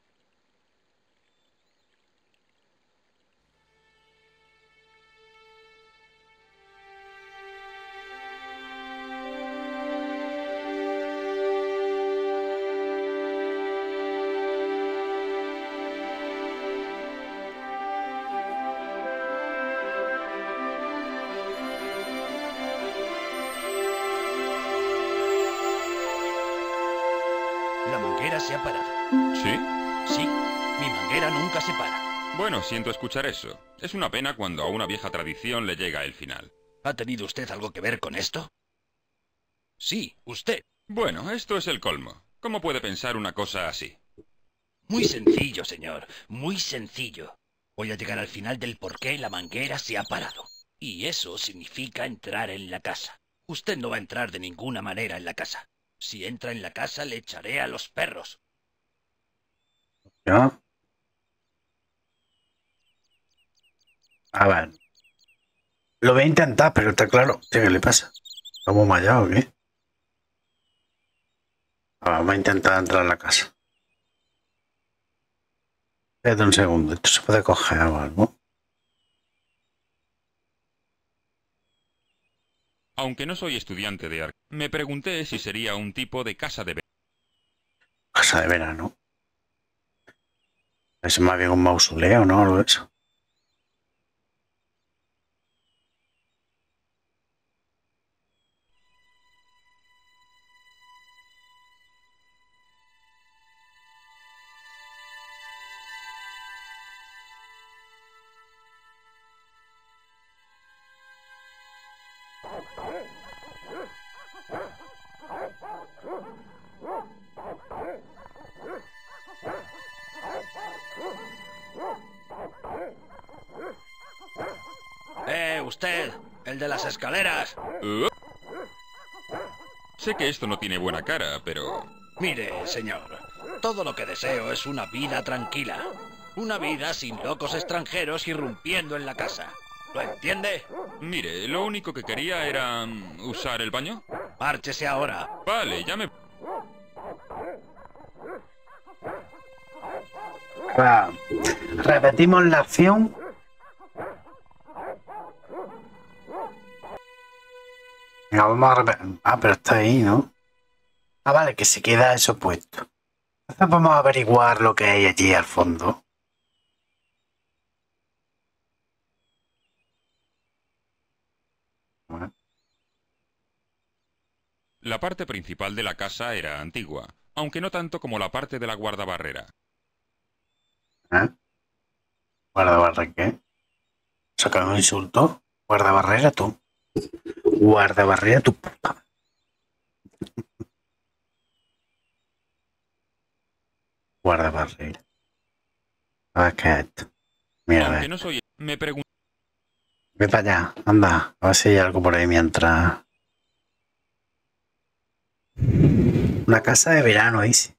La manguera se ha parado. ¿Sí? Sí, mi manguera nunca se para. Bueno, siento escuchar eso. Es una pena cuando a una vieja tradición le llega el final. ¿Ha tenido usted algo que ver con esto? Sí, usted. Bueno, esto es el colmo. ¿Cómo puede pensar una cosa así? Muy sencillo, señor. Muy sencillo. Voy a llegar al final del por qué la manguera se ha parado. Y eso significa entrar en la casa. Usted no va a entrar de ninguna manera en la casa. Si entra en la casa, le echaré a los perros. ¿Ya? A ver. Lo voy a intentar, pero está claro. ¿Qué le pasa? ¿Estamos mallados o qué? Vamos a intentar entrar a la casa. Espérate un segundo. Esto se puede coger o algo. Aunque no soy estudiante de arte, me pregunté si sería un tipo de casa de verano. Casa de verano. Es más bien un mausoleo, ¿no? Algo de eso. Usted, el de las escaleras. Sé que esto no tiene buena cara, pero... Mire, señor, todo lo que deseo es una vida tranquila. Una vida sin locos extranjeros irrumpiendo en la casa. ¿Lo entiende? Mire, lo único que quería era... ¿usar el baño? Márchese ahora. Vale, ya me... Repetimos la acción. Venga, vamos a repetir. Ah, pero está ahí, ¿no? Ah, vale, que se queda eso puesto. Entonces vamos a averiguar lo que hay allí al fondo. La parte principal de la casa era antigua, aunque no tanto como la parte de la guardabarrera. ¿Eh? ¿Guardabarrera qué? ¿Eso que es un insulto? Guardabarrera tú. Guardabarrera tu puta. Guardabarrera. A ver qué es esto. Mira, a Aunque ver. no soy... Me pregunté... Ve para allá, anda. A ver si hay algo por ahí mientras... Una casa de verano, dice.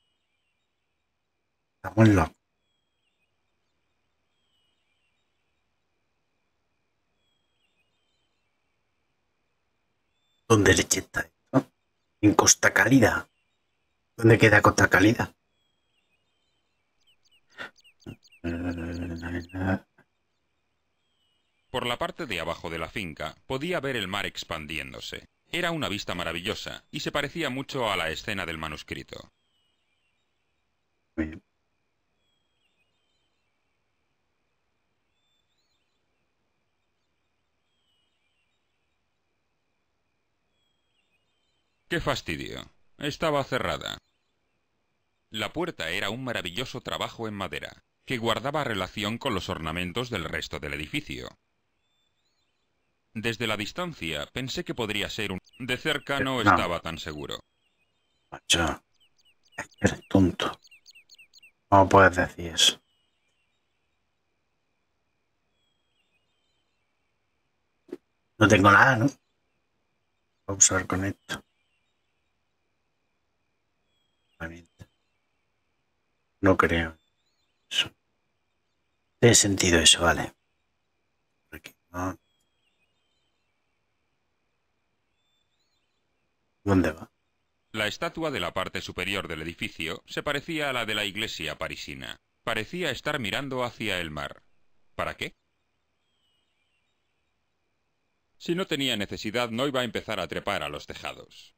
Estamos locos. ¿Dónde leche está esto? En Costa Cálida. ¿Dónde queda Costa Cálida? Por la parte de abajo de la finca podía ver el mar expandiéndose. Era una vista maravillosa y se parecía mucho a la escena del manuscrito. Bien. ¡Qué fastidio! Estaba cerrada. La puerta era un maravilloso trabajo en madera, que guardaba relación con los ornamentos del resto del edificio. Desde la distancia pensé que podría ser un... De cerca no No. estaba tan seguro. Macho, es que eres tonto. ¿Cómo puedes decir eso? No tengo nada, ¿no? Vamos a ver con esto. No creo. Eso. Tiene sentido eso, vale. Aquí, ¿no? ¿Dónde va? La estatua de la parte superior del edificio se parecía a la de la iglesia parisina. Parecía estar mirando hacia el mar. ¿Para qué? Si no tenía necesidad, no iba a empezar a trepar a los tejados.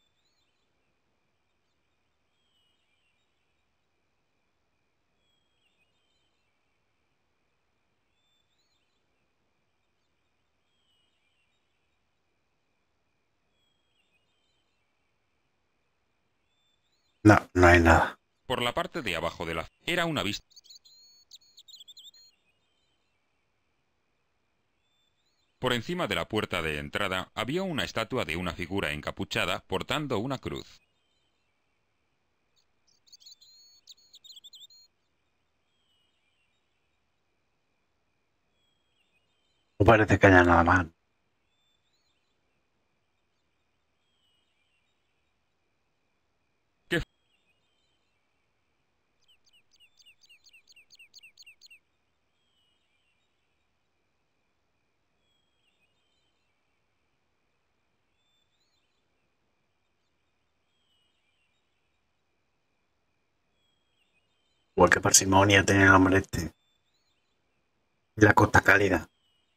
No, no hay nada. Por la parte de abajo de la... era una vista... Por encima de la puerta de entrada había una estatua de una figura encapuchada portando una cruz. No parece que haya nada más. ¿Qué? Pues qué parsimonia tiene el hombre este. Y la Costa Cálida.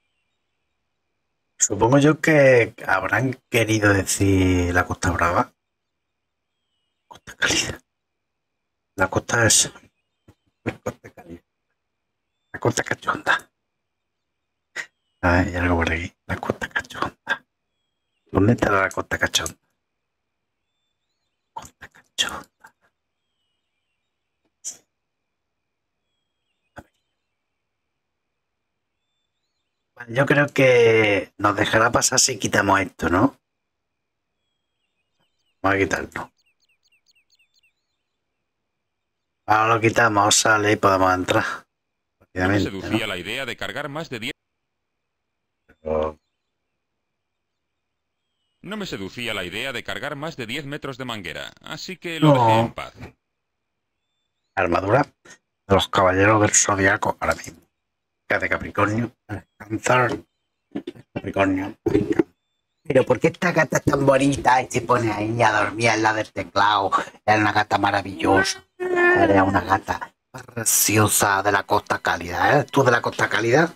Supongo yo que habrán querido decir la Costa Brava. Costa Cálida. La costa es... La Costa Cálida. La Costa Cachonda. Hay algo por aquí. La Costa Cachonda. ¿Dónde estará la Costa Cachonda? Costa Cachonda. Vale, yo creo que nos dejará pasar si quitamos esto, ¿no? Vamos a quitarlo. Ahora lo quitamos, sale y podemos entrar. No me Rápidamente, seducía ¿no? la idea de cargar más de 10... Pero No me seducía la idea de cargar más de 10 metros de manguera, así que lo dejé en paz. armadura de los caballeros del zodiaco ahora mismo. Que de Capricornio, Cáncer, Capricornio. Pero ¿por qué esta gata es tan bonita y se pone ahí a dormir al lado del teclado? Era una gata maravillosa. Era una gata preciosa de la Costa Cálida. ¿Eres tú de la Costa Cálida?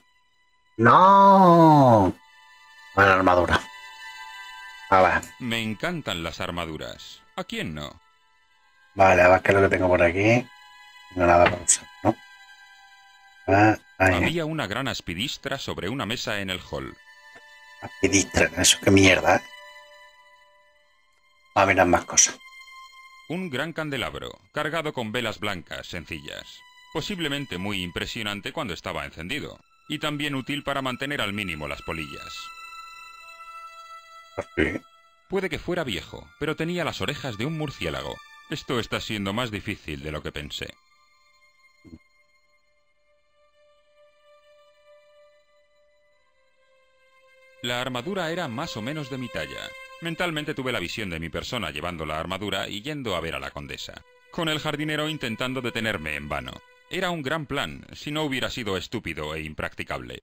¡No! Vale, armadura. A ver. Me encantan las armaduras. ¿A quién no? Vale, a ver qué es lo que tengo por aquí. No nada para usar, ¿no? Ahí. Había una gran aspidistra sobre una mesa en el hall. Aspidistra, eso qué mierda, ¿eh? A mirar más cosas. Un gran candelabro, cargado con velas blancas sencillas. Posiblemente muy impresionante cuando estaba encendido. Y también útil para mantener al mínimo las polillas. Sí. Puede que fuera viejo, pero tenía las orejas de un murciélago. Esto está siendo más difícil de lo que pensé. La armadura era más o menos de mi talla. Mentalmente tuve la visión de mi persona llevando la armadura y yendo a ver a la condesa, con el jardinero intentando detenerme en vano. Era un gran plan, si no hubiera sido estúpido e impracticable.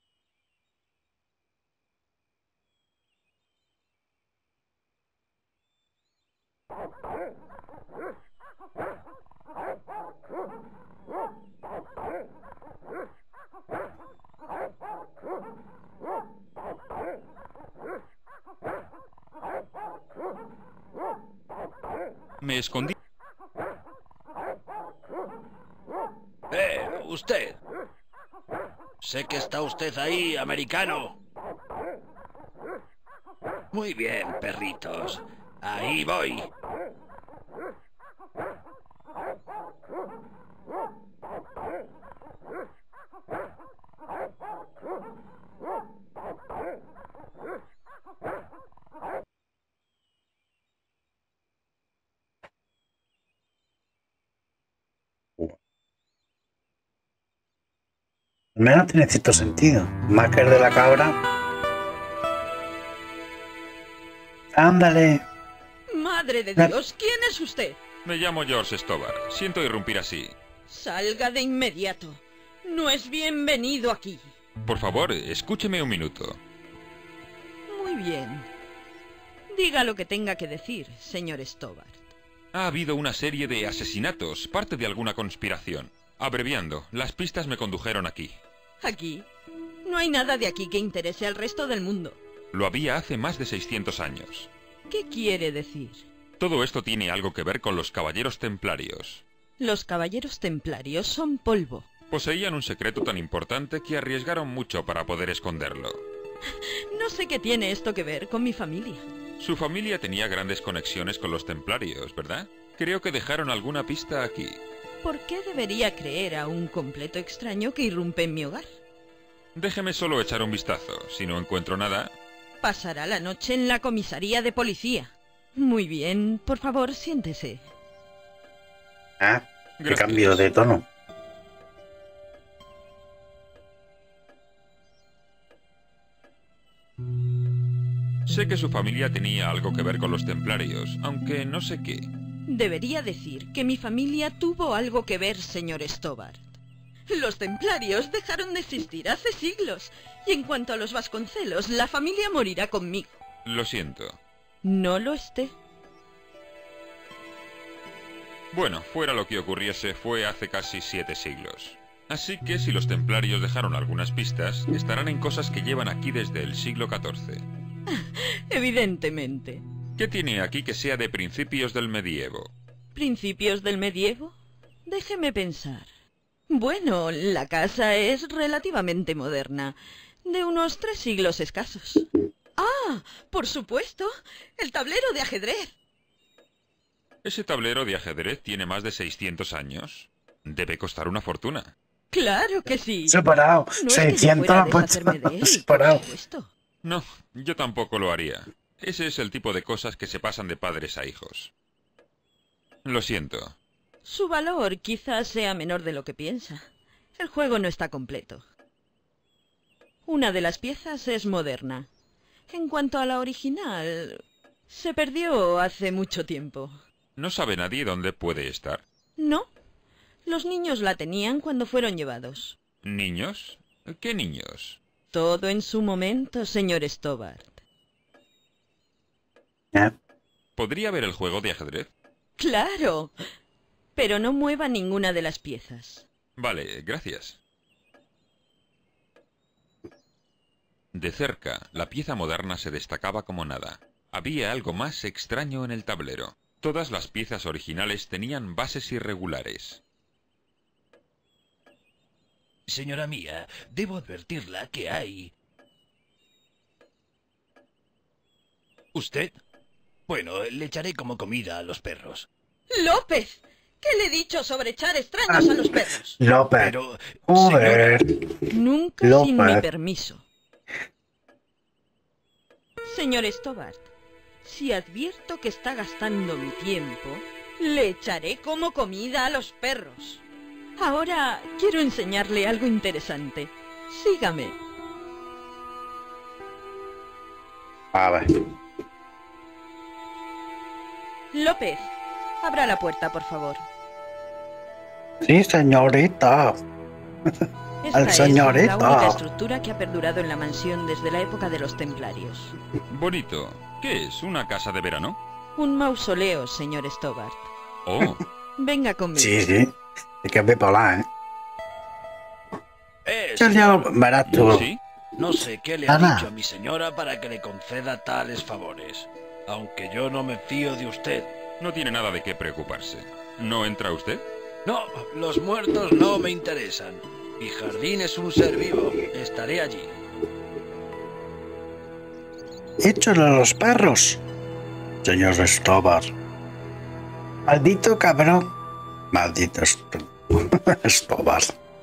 Me escondí. Usted. Sé que está usted ahí, americano. Muy bien, perritos. Ahí voy. Al menos tiene cierto sentido. Más que el de la cabra. ¡Ándale! Madre de La- Dios, ¿quién es usted? Me llamo George Stobar. Siento irrumpir así. Salga de inmediato. No es bienvenido aquí. Por favor, escúcheme un minuto. Muy bien. Diga lo que tenga que decir, señor Stobar. Ha habido una serie de asesinatos, parte de alguna conspiración. Abreviando, las pistas me condujeron aquí. ¿Aquí? No hay nada de aquí que interese al resto del mundo. Lo había hace más de 600 años. ¿Qué quiere decir? Todo esto tiene algo que ver con los caballeros templarios. Los caballeros templarios son polvo. Poseían un secreto tan importante que arriesgaron mucho para poder esconderlo. No sé qué tiene esto que ver con mi familia. Su familia tenía grandes conexiones con los templarios, ¿verdad? Creo que dejaron alguna pista aquí. ¿Por qué debería creer a un completo extraño que irrumpe en mi hogar? Déjeme solo echar un vistazo. Si no encuentro nada... Pasará la noche en la comisaría de policía. Muy bien, por favor, siéntese. Ah, qué Gracias. cambio de tono. Sé que su familia tenía algo que ver con los templarios, aunque no sé qué. Debería decir que mi familia tuvo algo que ver, señor Stobar. Los templarios dejaron de existir hace siglos. Y en cuanto a los Vasconcelos, la familia morirá conmigo. Lo siento. No lo esté. Bueno, fuera lo que ocurriese, fue hace casi 7 siglos. Así que si los templarios dejaron algunas pistas, estarán en cosas que llevan aquí desde el siglo XIV. Evidentemente. ¿Qué tiene aquí que sea de principios del medievo? ¿Principios del medievo? Déjeme pensar. Bueno, la casa es relativamente moderna, de unos 3 siglos escasos. ¡Ah! Por supuesto, el tablero de ajedrez. Ese tablero de ajedrez tiene más de 600 años. Debe costar una fortuna. Claro que sí. Separado. No es que yo 600 fuera a han puesto deshacerme de él, por separado. supuesto. No, yo tampoco lo haría. Ese es el tipo de cosas que se pasan de padres a hijos. Lo siento. Su valor quizás sea menor de lo que piensa. El juego no está completo. Una de las piezas es moderna. En cuanto a la original, se perdió hace mucho tiempo. ¿No sabe nadie dónde puede estar? No. Los niños la tenían cuando fueron llevados. ¿Niños? ¿Qué niños? Todo en su momento, señor Stobar. ¿Podría ver el juego de ajedrez? ¡Claro! Pero no mueva ninguna de las piezas. Vale, gracias. De cerca, la pieza moderna se destacaba como nada. Había algo más extraño en el tablero. Todas las piezas originales tenían bases irregulares. Señora mía, debo advertirla que hay... ¿Usted? Bueno, le echaré como comida a los perros. ¡López! ¿Qué le he dicho sobre echar extraños a los perros? López. Pero, Joder. Nunca López. sin mi permiso. Señor Stobar, si advierto que está gastando mi tiempo, le echaré como comida a los perros. Ahora quiero enseñarle algo interesante. Sígame. A ver. López, abra la puerta, por favor. Sí, señorita. Esta Al es señorita. la única estructura que ha perdurado en la mansión desde la época de los templarios. Bonito. ¿Qué es? ¿Una casa de verano? Un mausoleo, señor Stobar. Oh, Venga conmigo. Sí, sí. Hay que ver para allá, ¿eh? Ya señor, verás tú. ¿sí? no sé qué le ha Ana. dicho a mi señora para que le conceda tales favores. Aunque yo no me fío de usted. No tiene nada de qué preocuparse. ¿No entra usted? No, los muertos no me interesan. Mi jardín es un ser vivo. Estaré allí. Échalo a los perros. Señor Stobar. Maldito cabrón. Maldito Stobar.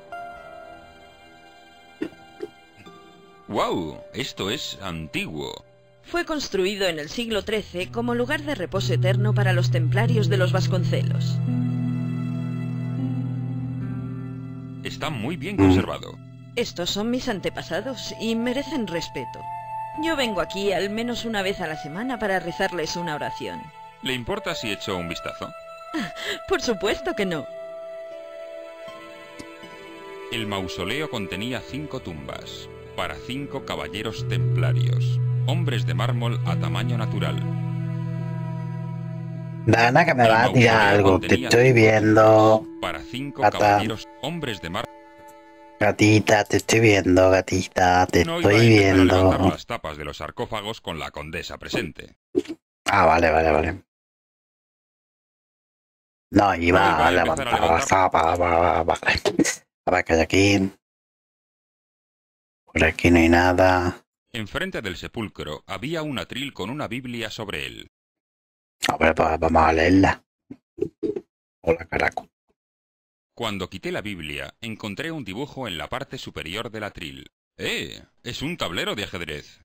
¡Wow! Esto es antiguo. Fue construido en el siglo XIII como lugar de reposo eterno para los templarios de los Vasconcelos. Está muy bien conservado. Estos son mis antepasados y merecen respeto. Yo vengo aquí al menos una vez a la semana para rezarles una oración. ¿Le importa si echo un vistazo? Por supuesto que no. El mausoleo contenía 5 tumbas, para 5 caballeros templarios, hombres de mármol a tamaño natural. Dana, que me va a tirar algo. Te estoy viendo. Para 5 Gata. caballeros, hombres de mármol. Gatita, te estoy viendo, gatita. Te No iba a estoy empezar a levantar viendo. las tapas de los sarcófagos con la condesa presente. Ah, vale, vale, vale. No, No iba iba a a empezar a levantar la levantar. tapa. Vale. A ver, que hay aquí. Por aquí no hay nada. Enfrente del sepulcro había un atril con una Biblia sobre él. Hombre, pues vamos a leerla. Hola, caraco. Cuando quité la Biblia, encontré un dibujo en la parte superior del atril. ¡Eh! Es un tablero de ajedrez.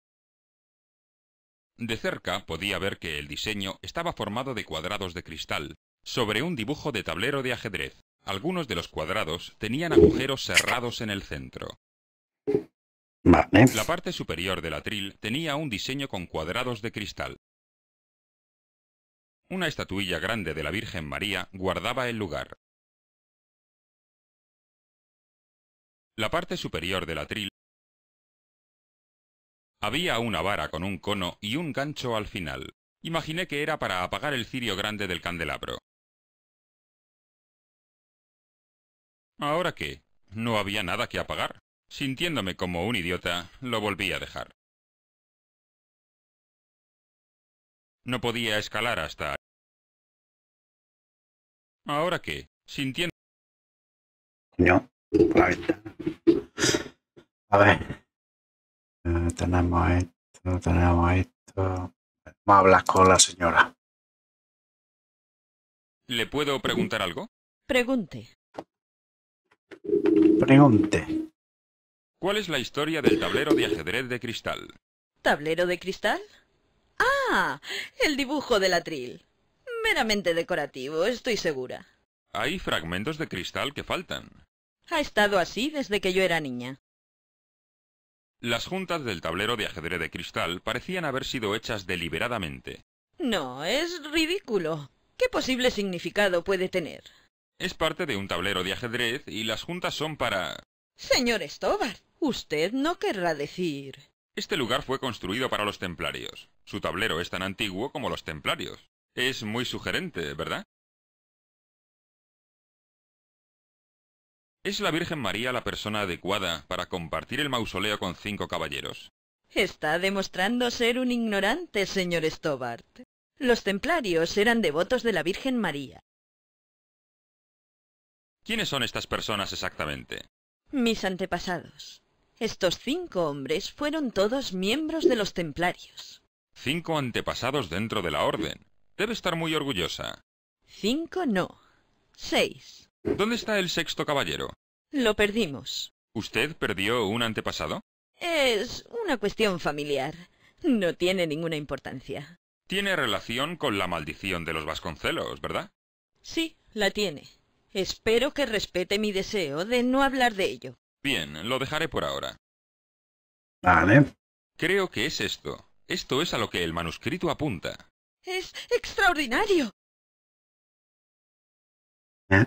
De cerca podía ver que el diseño estaba formado de cuadrados de cristal, sobre un dibujo de tablero de ajedrez. Algunos de los cuadrados tenían agujeros cerrados en el centro. Vale. La parte superior del atril tenía un diseño con cuadrados de cristal. Una estatuilla grande de la Virgen María guardaba el lugar. La parte superior del atril había una vara con un cono y un gancho al final. Imaginé que era para apagar el cirio grande del candelabro. ¿Ahora qué? ¿No había nada que apagar? Sintiéndome como un idiota, lo volví a dejar. No podía escalar hasta... ¿Ahora qué? Sintiendo... Coño, por la ventana. A ver. Tenemos esto, tenemos esto. Vamos a hablar con la señora. ¿Le puedo preguntar algo? Pregunte. Pregunte. ¿Cuál es la historia del tablero de ajedrez de cristal? ¿Tablero de cristal? ¡Ah! El dibujo del atril. Meramente decorativo, estoy segura. Hay fragmentos de cristal que faltan. Ha estado así desde que yo era niña. Las juntas del tablero de ajedrez de cristal parecían haber sido hechas deliberadamente. No, es ridículo. ¿Qué posible significado puede tener? Es parte de un tablero de ajedrez y las juntas son para... Señor Stobart, usted no querrá decir... Este lugar fue construido para los templarios. Su tablero es tan antiguo como los templarios. Es muy sugerente, ¿verdad? ¿Es la Virgen María la persona adecuada para compartir el mausoleo con 5 caballeros? Está demostrando ser un ignorante, señor Stobart. Los templarios eran devotos de la Virgen María. ¿Quiénes son estas personas exactamente? Mis antepasados. Estos 5 hombres fueron todos miembros de los templarios. 5 antepasados dentro de la orden. Debe estar muy orgullosa. 5 no. 6. ¿Dónde está el 6º caballero? Lo perdimos. ¿Usted perdió un antepasado? Es una cuestión familiar. No tiene ninguna importancia. Tiene relación con la maldición de los Vasconcelos, ¿verdad? Sí, la tiene. Espero que respete mi deseo de no hablar de ello. Bien, lo dejaré por ahora. Vale. Creo que es esto. Esto es a lo que el manuscrito apunta. ¡Es extraordinario! ¿Eh?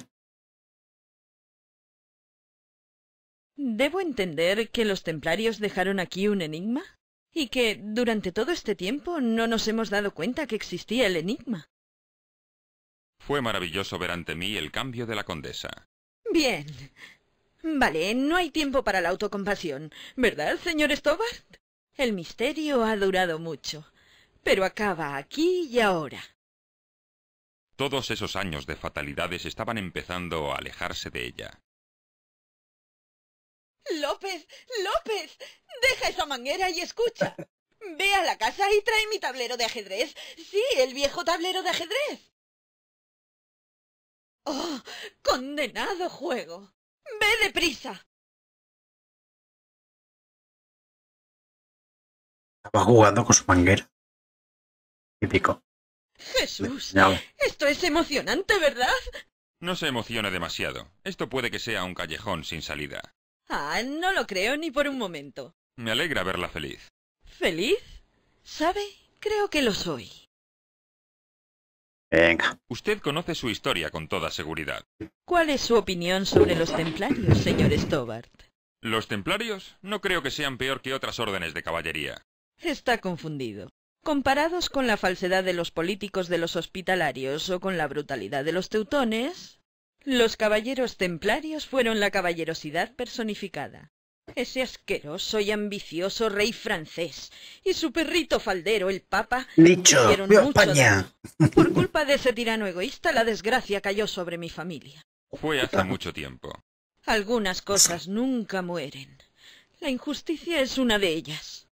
¿Debo entender que los templarios dejaron aquí un enigma? ¿Y que durante todo este tiempo no nos hemos dado cuenta que existía el enigma? Fue maravilloso ver ante mí el cambio de la condesa. Bien. Vale, no hay tiempo para la autocompasión, ¿verdad, señor Stobart? El misterio ha durado mucho, pero acaba aquí y ahora. Todos esos años de fatalidades estaban empezando a alejarse de ella. ¡López! ¡López! ¡Deja esa manguera y escucha! Ve a la casa y trae mi tablero de ajedrez. Sí, el viejo tablero de ajedrez. ¡Oh! ¡Condenado juego! ¡Ve deprisa! Estaba jugando con su manguera. Típico. ¡Jesús! No. Esto es emocionante, ¿verdad? No se emocione demasiado. Esto puede que sea un callejón sin salida. Ah, no lo creo ni por un momento. Me alegra verla feliz. ¿Feliz? ¿Sabe? Creo que lo soy. Venga. Usted conoce su historia con toda seguridad. ¿Cuál es su opinión sobre los templarios, señor Stobbart? Los templarios no creo que sean peor que otras órdenes de caballería. Está confundido. Comparados con la falsedad de los políticos de los hospitalarios o con la brutalidad de los teutones, los caballeros templarios fueron la caballerosidad personificada. Ese asqueroso y ambicioso rey francés y su perrito faldero, el Papa, Dicho, hicieron ¡viva mucho España! daño. Por culpa de ese tirano egoísta, la desgracia cayó sobre mi familia. Fue hace mucho tiempo. Algunas cosas nunca mueren. La injusticia es una de ellas.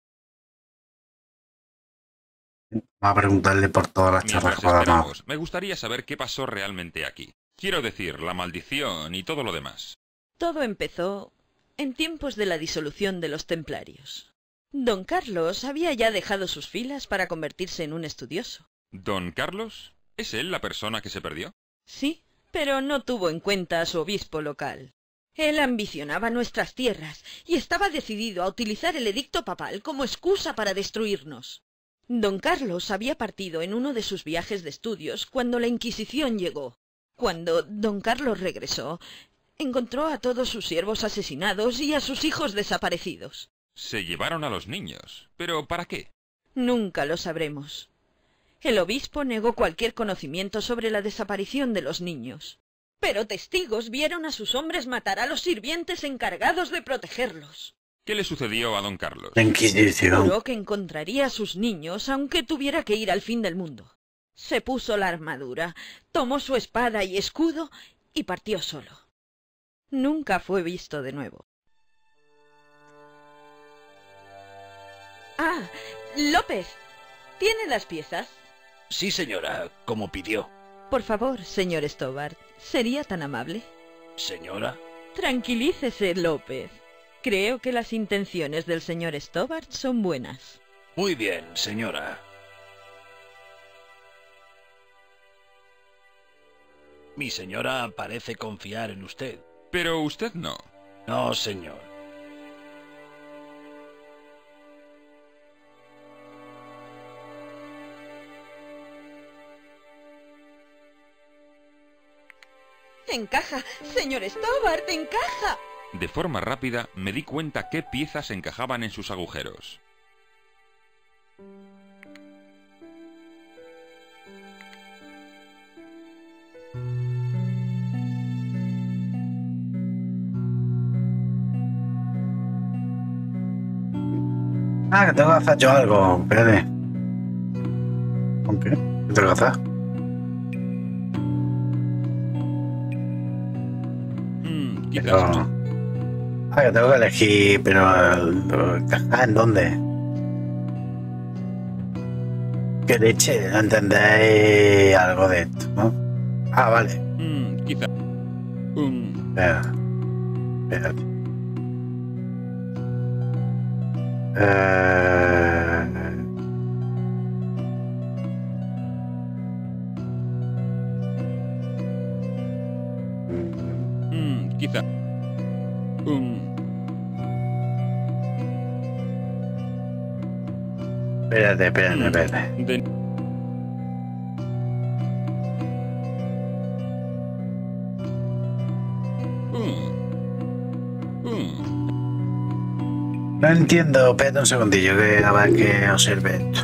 Va a preguntarle por todas las Mientras charras que ha dado. esperamos, me gustaría saber qué pasó realmente aquí. Quiero decir, la maldición y todo lo demás. Todo empezó en tiempos de la disolución de los templarios. Don Carlos había ya dejado sus filas para convertirse en un estudioso. ¿Don Carlos? ¿Es él la persona que se perdió? Sí, pero no tuvo en cuenta a su obispo local. Él ambicionaba nuestras tierras y estaba decidido a utilizar el edicto papal como excusa para destruirnos. Don Carlos había partido en uno de sus viajes de estudios cuando la Inquisición llegó. Cuando don Carlos regresó, encontró a todos sus siervos asesinados y a sus hijos desaparecidos. Se llevaron a los niños. ¿Pero para qué? Nunca lo sabremos. El obispo negó cualquier conocimiento sobre la desaparición de los niños. Pero testigos vieron a sus hombres matar a los sirvientes encargados de protegerlos. ¿Qué le sucedió a don Carlos? La Inquisición. Juró que encontraría a sus niños aunque tuviera que ir al fin del mundo. Se puso la armadura, tomó su espada y escudo y partió solo. Nunca fue visto de nuevo. Ah, López, ¿tiene las piezas? Sí, señora, como pidió. Por favor, señor Stobbart, ¿sería tan amable? Señora, Tranquilícese, López. Creo que las intenciones del señor Stobbart son buenas. muy bien, señora. Mi señora parece confiar en usted. Pero usted no. No, señor. ¡Encaja! ¡Señor Stobbart, encaja! De forma rápida me di cuenta qué piezas encajaban en sus agujeros. Ah, que tengo que hacer yo algo. Espérate. ¿Con qué? ¿Qué tengo que hacer? Quizás Pero... no. Ah, que tengo que elegir, pero... ¿encajar en dónde? ¿Qué leche? ¿No entendéis algo de esto, no? Ah, vale. Quizá. Espera. Espérate. Quizá. Espérate. De- No entiendo, espérate un segundillo que a ver que observe esto.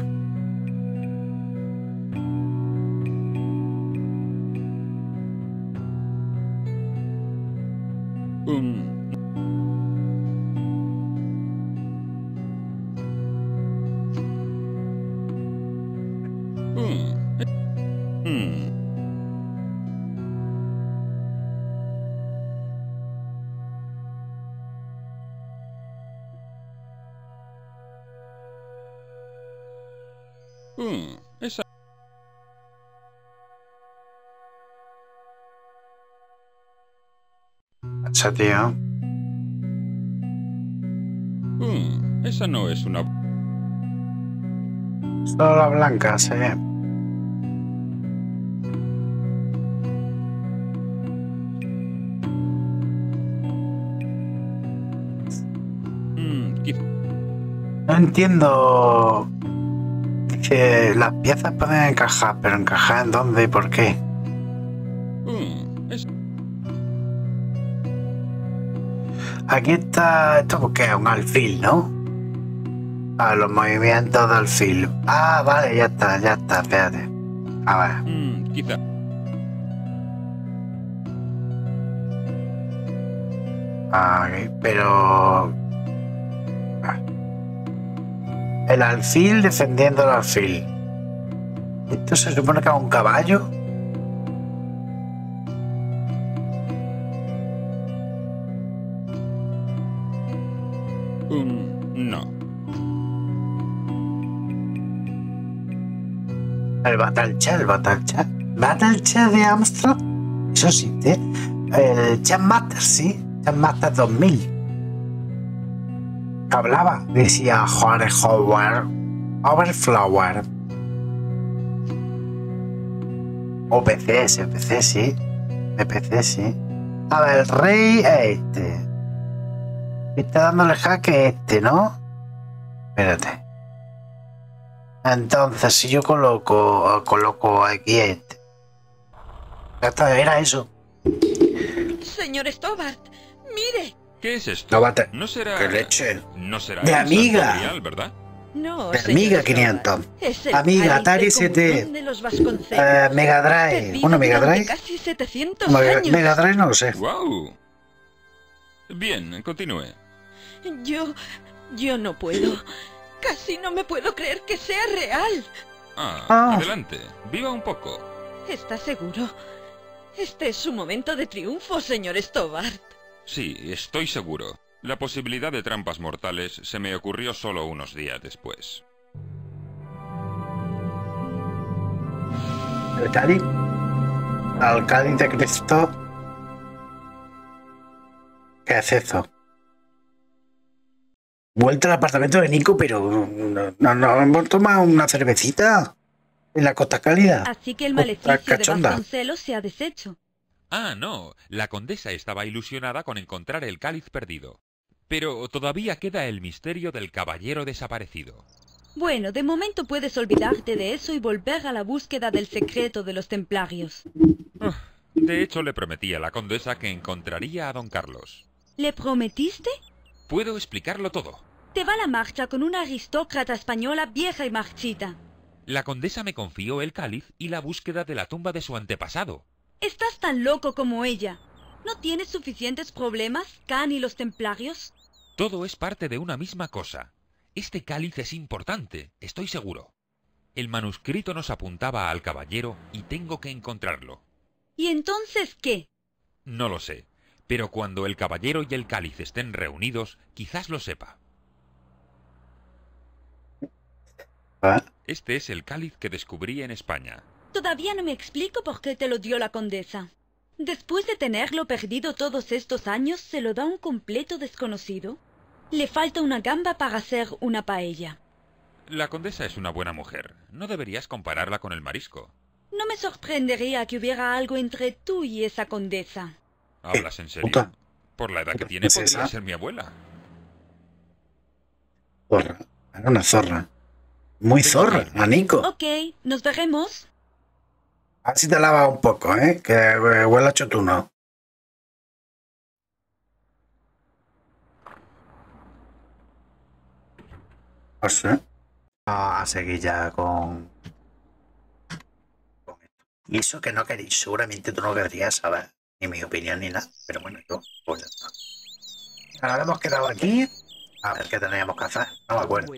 Esa. Esa tío. Esa no es una... Solo la blanca, sí. quizá. No entiendo Que las piezas pueden encajar, pero ¿encajar en dónde y por qué? Aquí está... Esto porque es un alfil, ¿no? A los movimientos de alfil. Ah, vale, ya está, espérate. A ver. Quizá. Aquí, pero... El alfil defendiendo el alfil. ¿Esto se supone que es un caballo? No. El Battle Chat de Amstrad. Eso existe. El Chatmaster, sí. Chatmaster 2000. Hablaba, decía Jorge Howard. Overflower. O PC, sí. De PC, sí. A ver, el rey es este. Está dándole jaque este, ¿no? Espérate. Entonces, si yo coloco aquí este. Ya está, era eso. Señor Stobart, mire. ¿Qué es esto? No será... ¡Qué leche! No será De el Amiga. Santo Grial, ¿verdad? No, De señor Amiga Stobart. 500. Es el Amiga, cáliz Atari de ST. comunión de los Vasconcelos. Mega Drive. Perdido Bueno, Mega durante Drive. Casi 700 años. Mega Drive no lo sé. ¡Wow! Bien, continúe. Yo no puedo. Casi no me puedo creer que sea real. Adelante. Viva un poco. ¿Está seguro? Este es su momento de triunfo, señor Stobart. Sí, estoy seguro. La posibilidad de trampas mortales se me ocurrió solo unos días después. ¿El cáliz? ¿Al cáliz de Cristo? ¿Qué es eso? Vuelta al apartamento de Nico, pero no hemos tomado una cervecita en la Costa Cálida. Así que el maleficio de Cachonda. Vasconcelos se ha deshecho. Ah, no. La condesa estaba ilusionada con encontrar el cáliz perdido. Pero todavía queda el misterio del caballero desaparecido. Bueno, de momento puedes olvidarte de eso y volver a la búsqueda del secreto de los templarios. De hecho, le prometí a la condesa que encontraría a don Carlos. ¿Le prometiste? Puedo explicarlo todo. Te va la marcha con una aristócrata española vieja y marchita. La condesa me confió el cáliz y la búsqueda de la tumba de su antepasado. Estás tan loco como ella. ¿No tienes suficientes problemas, Khan y los templarios? Todo es parte de una misma cosa. Este cáliz es importante, estoy seguro. El manuscrito nos apuntaba al caballero y tengo que encontrarlo. ¿Y entonces qué? No lo sé, pero cuando el caballero y el cáliz estén reunidos, quizás lo sepa. Este es el cáliz que descubrí en España. Todavía no me explico por qué te lo dio la condesa. Después de tenerlo perdido todos estos años, ¿se lo da un completo desconocido? Le falta una gamba para hacer una paella. La condesa es una buena mujer. No deberías compararla con el marisco. No me sorprendería que hubiera algo entre tú y esa condesa. ¿Hablas en serio? Puta. Por la edad que tiene, ¿Es podría esa? ser mi abuela. Zorra. Era una zorra. Muy zorra, a Nico. Ok, nos veremos. A ver si te lavas un poco, ¿eh? Que huele a chotuno. No sé. A seguir ya con esto. Y eso que no queréis, seguramente tú no querrías saber ni mi opinión ni nada. Pero bueno, yo, pues ya está. Ahora hemos quedado aquí. A ver qué teníamos que hacer. No me acuerdo.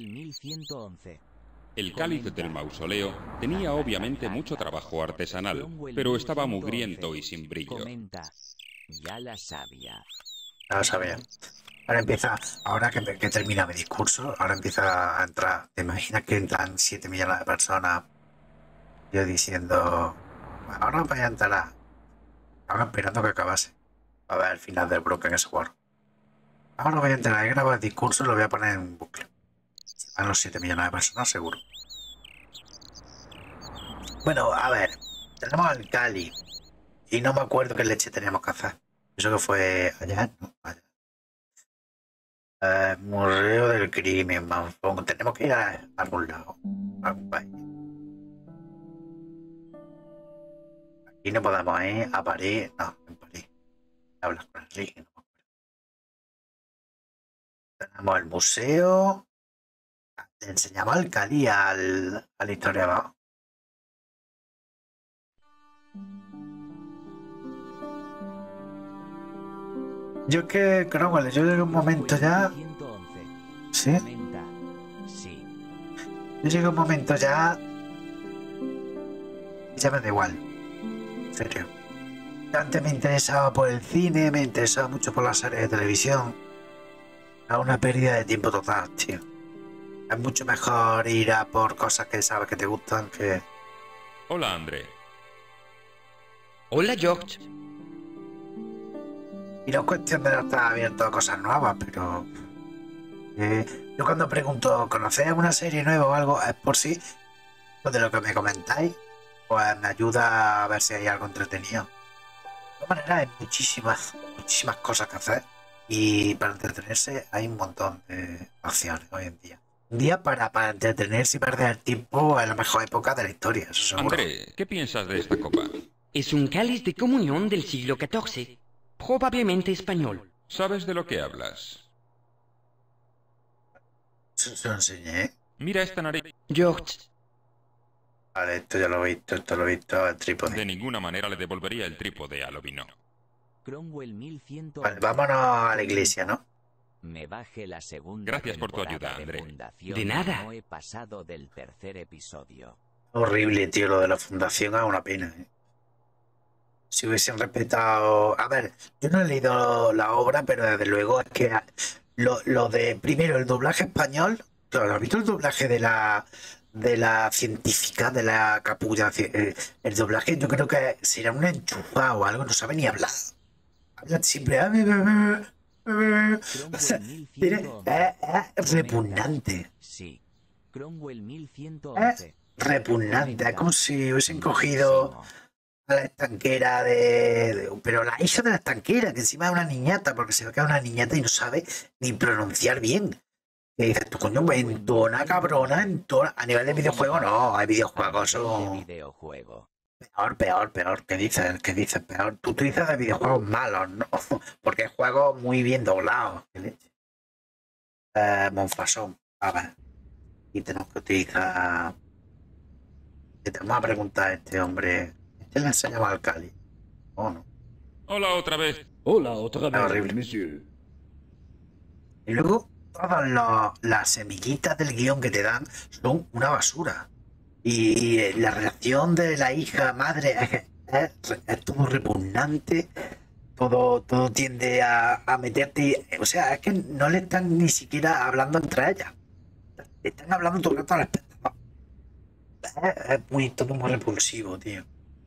El cáliz del mausoleo tenía obviamente mucho trabajo artesanal, pero estaba mugriento y sin brillo. Ya lo sabía. Ahora empieza, ahora que termina mi discurso, ahora empieza a entrar. ¿Te imaginas que entran 7 millones de personas? Yo diciendo, ahora voy a entrar. Ahora esperando que acabase. A ver el final del Broken Sword. Ahora voy a entrar, he grabado el discurso y lo voy a poner en bucle. A los 7 millones de personas, seguro. Bueno, a ver. Tenemos al Cali. Y no me acuerdo qué leche teníamos que hacer. Eso que fue allá, ¿no? Allá. Museo del Crimen, Manfón. Tenemos que ir a algún lado. A algún país. Y no podemos ir a París. No, en París. Hablas con Enrique, no me acuerdo. Tenemos el museo. Le enseñamos al Cali al historiador. Yo es que, Cromwell, yo llegué a un momento ya. 111. ¿Sí? Comenta. Sí. Yo llegué a un momento ya. Ya me da igual. En serio. Antes me interesaba por el cine, me interesaba mucho por las series de televisión. Era una pérdida de tiempo total, tío. Es mucho mejor ir a por cosas que sabes que te gustan que... Hola, André. Hola, George. Y no es cuestión de no estar abierto a cosas nuevas, pero... yo cuando pregunto, ¿conocéis una serie nueva o algo? Es por sí, pues de lo que me comentáis, pues me ayuda a ver si hay algo entretenido. De todas maneras, hay muchísimas cosas que hacer. Y para entretenerse hay un montón de opciones hoy en día. Un día para entretenerse y perder el tiempo en la mejor época de la historia, eso seguro. André, ¿qué piensas de esta copa? Es un cáliz de comunión del siglo XIV, probablemente español. ¿Sabes de lo que hablas? Se lo enseñé. Mira esta nariz. George, Vale, esto ya lo he visto, el trípode. De ninguna manera le devolvería el trípode a Lobino. Cromwell 1111. Vale, vámonos a la iglesia, ¿no? Me baje la segunda. Gracias por tu ayuda, temporada André. Fundación De nada. y no he pasado del tercer episodio. Horrible, tío, lo de la fundación es una pena, ¿eh? Si hubiesen respetado... A ver, yo no he leído la obra, pero desde luego es que lo de, primero, el doblaje español. Claro, ¿has visto el doblaje de la científica, de la capulla? El doblaje yo creo que será una enchufada o algo, no sabe ni hablar. Habla siempre... O sea, es repugnante. Sí. Cromwell 1111. Repugnante, es como si hubiesen cogido a la estanquera pero la hija de la estanquera, que encima es una niñata, porque se ve que es una niñata y no sabe ni pronunciar bien. Y dices, tú coño, entona, cabrona, entona. A nivel de videojuego no, hay videojuegos son... Videojuego. Peor, ¿qué dices? Peor. Tú utilizas de videojuegos malos, ¿no? Porque hay juegos muy bien doblados. ¿Qué leche? Monfasón, a ver. Y tenemos que utilizar... Le tenemos a preguntar a este hombre... ¿Este le enseñaba al Cali? ¿O no? Hola otra vez. Hola, otra vez, horrible. monsieur. Y luego, todas las semillitas del guión que te dan son una basura. Y la reacción de la hija madre es todo repugnante. Todo tiende a meterte. O sea, es que no le están ni siquiera hablando entre ellas. Están hablando todo el rato al espectador. Es todo muy repulsivo, tío.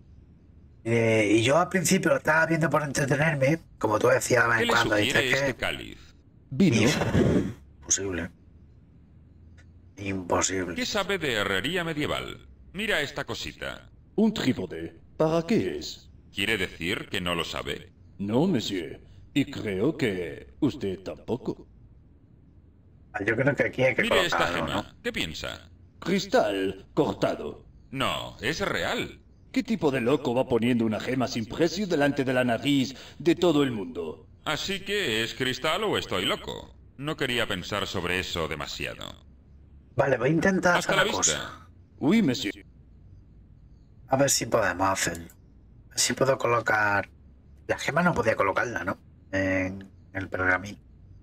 Y yo al principio lo estaba viendo por entretenerme, como tú decías de vez ¿Qué en le cuando. sugiere Dices este que... cáliz? Vino. Imposible. Imposible. ¿Qué sabe de herrería medieval? Mira esta cosita. Un trípode. ¿Para qué es? ¿Quiere decir que no lo sabe? No, monsieur. Y creo que usted tampoco. Yo creo que aquí hay que Mire esta colocarlo, gema. ¿no? ¿Qué piensa? Cristal cortado. No, es real. ¿Qué tipo de loco va poniendo una gema sin precio delante de la nariz de todo el mundo? Así que, ¿es cristal o estoy loco? No quería pensar sobre eso demasiado. Vale, voy a intentar Hasta hacer la una vista. cosa. Oui, monsieur. A ver si podemos hacerlo. A ver si puedo colocar... La gema no podía colocarla, ¿no? En el programín.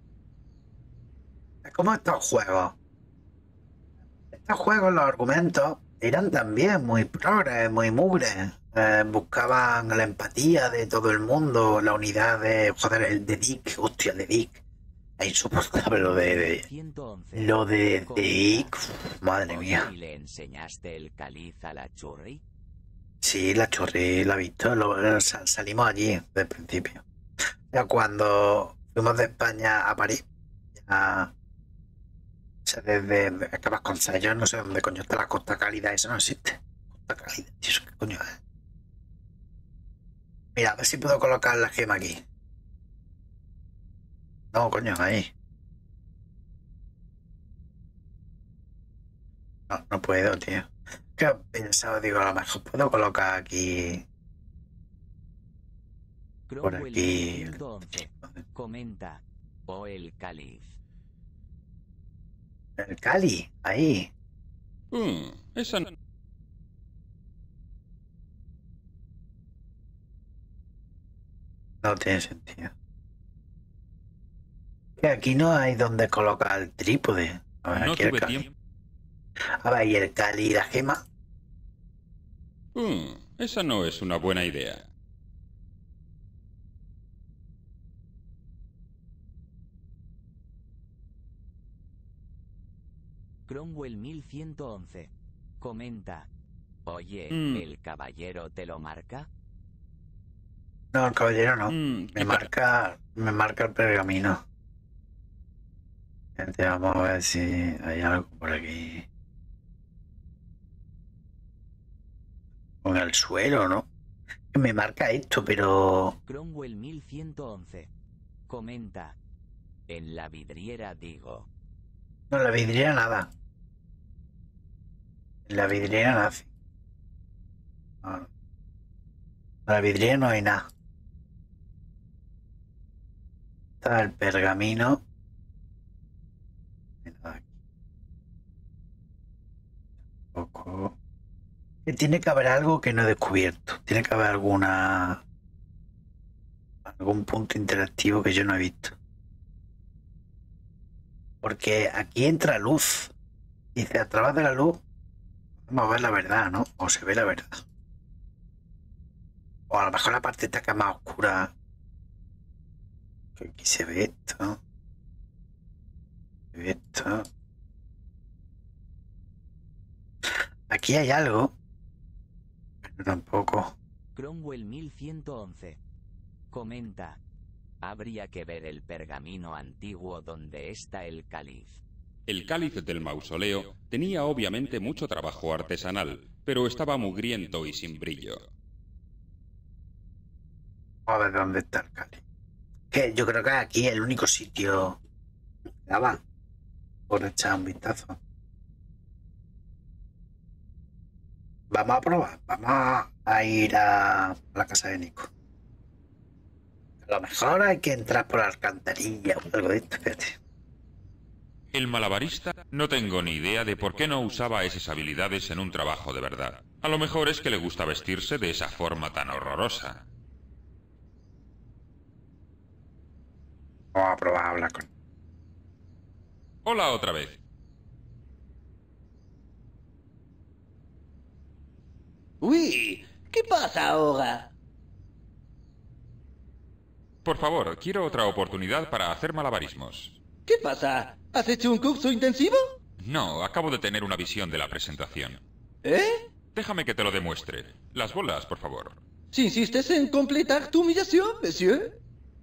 Es como estos juegos. Estos juegos, los argumentos, eran también muy progres, muy mugres. Buscaban la empatía de todo el mundo, la unidad de... Joder, el de Dick. Hostia, el de Dick. Es insoportable lo de 111. lo de Comenta. Dick. Madre mía. ¿Y le enseñaste el cáliz a la churri? Sí, la chorré, la he visto. Salimos allí desde el principio. Ya cuando fuimos de España a París, ya... O sea, acabas con yo no sé dónde coño está la Costa Cálida, eso no existe. Costa Cálida, tío, ¿eso qué coño es? Mira, a ver si puedo colocar la gema aquí. No, coño, ahí. No puedo, tío. ¿Qué he pensado? Digo, a lo mejor puedo colocar aquí Por Cromwell aquí. 1111 comenta. O el cáliz. El Cali, ahí. Esa no... No tiene sentido. Que aquí no hay donde colocar el trípode. A ver, No aquí el tuve Cali. tiempo. A ver, y el Cali y la gema. Esa no es una buena idea. Cromwell 1111 comenta. Oye, ¿el caballero te lo marca? No, el caballero no. Me marca el pergamino. Gente, vamos a ver si hay algo por aquí. Con el suelo, ¿no? Me marca esto, pero... Cromwell 1111 comenta. En la vidriera digo. No, en la vidriera nada. En la vidriera nada. No, no. En la vidriera no hay nada. Está el pergamino. No hay nada aquí. Tampoco. Que tiene que haber algo que no he descubierto. Tiene que haber algún punto interactivo que yo no he visto. Porque aquí entra luz. Dice, a través de la luz vamos a ver la verdad, ¿no? O se ve la verdad. O a lo mejor la parte está acá más oscura. Que aquí se ve esto. Se ve esto. Aquí hay algo. Pero tampoco. Cromwell 1111 comenta. Habría que ver el pergamino antiguo donde está el cáliz. El cáliz del mausoleo tenía obviamente mucho trabajo artesanal, pero estaba mugriento y sin brillo. A ver dónde está el cáliz. Que yo creo que aquí es el único sitio. Ya va. Por echar un vistazo. Vamos a probar. Vamos a ir a la casa de Nico. A lo mejor hay que entrar por la alcantarilla o algo de esto. Espérate. El malabarista no tengo ni idea de por qué no usaba esas habilidades en un trabajo de verdad. A lo mejor es que le gusta vestirse de esa forma tan horrorosa. Vamos a probar a hablar con él. Hola otra vez. Uy, ¿qué pasa ahora? Por favor, quiero otra oportunidad para hacer malabarismos. ¿Qué pasa? ¿Has hecho un curso intensivo? No, acabo de tener una visión de la presentación. ¿Eh? Déjame que te lo demuestre. Las bolas, por favor. Si insistes en completar tu humillación, monsieur.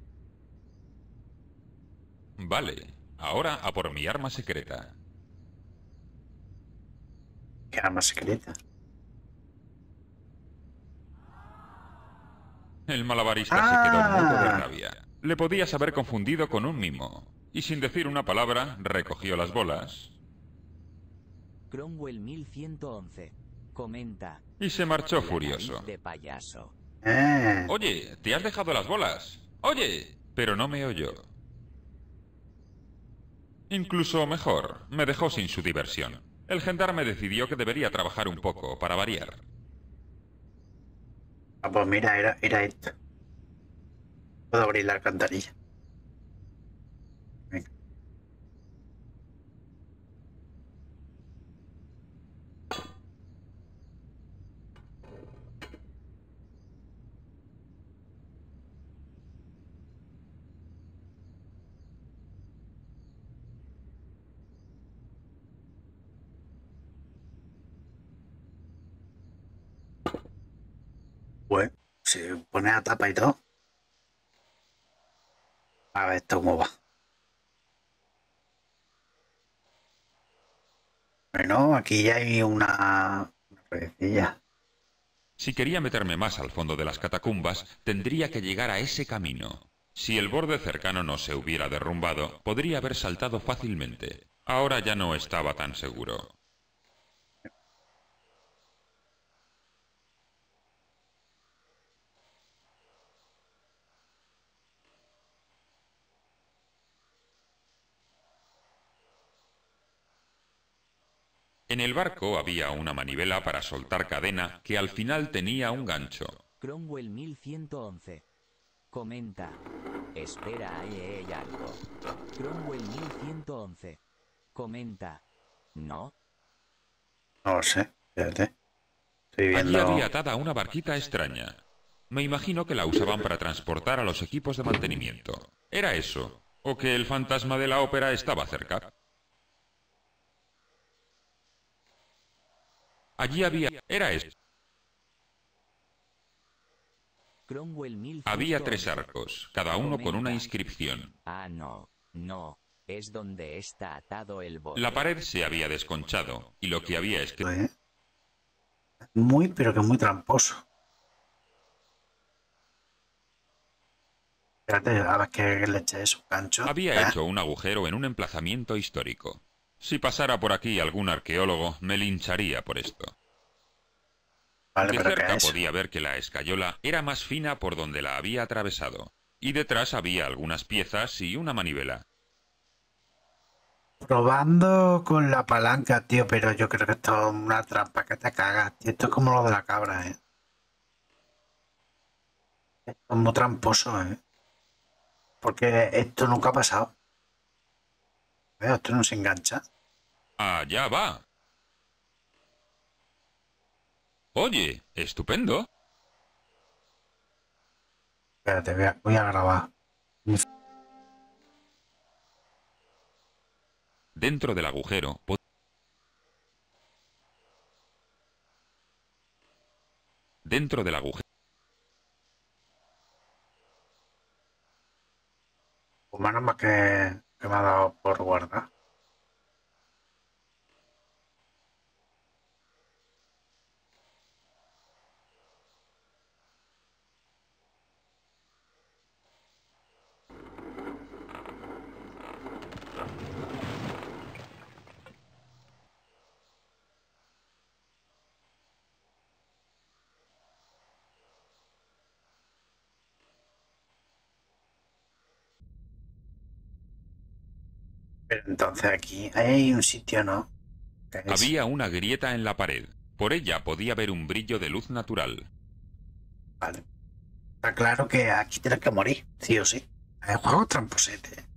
Vale, ahora a por mi arma secreta. ¿Qué arma secreta? El malabarista se quedó mudo de rabia. Le podías haber confundido con un mimo. Y sin decir una palabra, recogió las bolas. Cromwell 1111 comenta. Y se marchó La furioso. nariz de payaso. Oye, te has dejado las bolas. Oye, pero no me oyó. Incluso mejor, me dejó sin su diversión. El gendarme decidió que debería trabajar un poco para variar. Ah, pues mira, era esto. Puedo abrir la alcantarilla. Venga. Pues, se pone a tapa y todo. A ver esto cómo va. Bueno, aquí ya hay una ruedecilla. Si quería meterme más al fondo de las catacumbas, tendría que llegar a ese camino. Si el borde cercano no se hubiera derrumbado, podría haber saltado fácilmente. Ahora ya no estaba tan seguro. En el barco había una manivela para soltar cadena que al final tenía un gancho. Cromwell 1111. Comenta. Espera, hay algo. Cromwell 1111. Comenta. ¿No? No lo sé, fíjate. Estoy Allí viendo... había atada una barquita extraña. Me imagino que la usaban para transportar a los equipos de mantenimiento. ¿Era eso? ¿O que el fantasma de la ópera estaba cerca? Allí había... Era eso. Cromwell 1111. Había 3 arcos, cada uno con una Comenta. inscripción. Ah, no. Es donde está atado el bote. La pared se había desconchado, y lo que había escrito... Muy, pero que muy tramposo. Espérate, a ver qué le eché eso, gancho. Había hecho un agujero en un emplazamiento histórico. Si pasara por aquí algún arqueólogo, me lincharía por esto. Vale, De pero cerca ¿qué es? podía ver que la escayola era más fina por donde la había atravesado, y detrás había algunas piezas y una manivela. Probando con la palanca, tío, pero yo creo que esto es una trampa que te cagas, tío. Esto es como lo de la cabra, ¿eh? Esto es muy tramposo, ¿eh? Porque esto nunca ha pasado. Esto no se engancha. ¡Allá va! Oye, estupendo. Espérate, voy a grabar. Dentro del agujero... Dentro del agujero... Pues menos mal que me ha dado por guardar. Pero entonces aquí hay un sitio, ¿no? ¿Qué es? Había una grieta en la pared. Por ella podía ver un brillo de luz natural. Vale. Está claro que aquí tienes que morir, sí o sí. El juego es tramposete.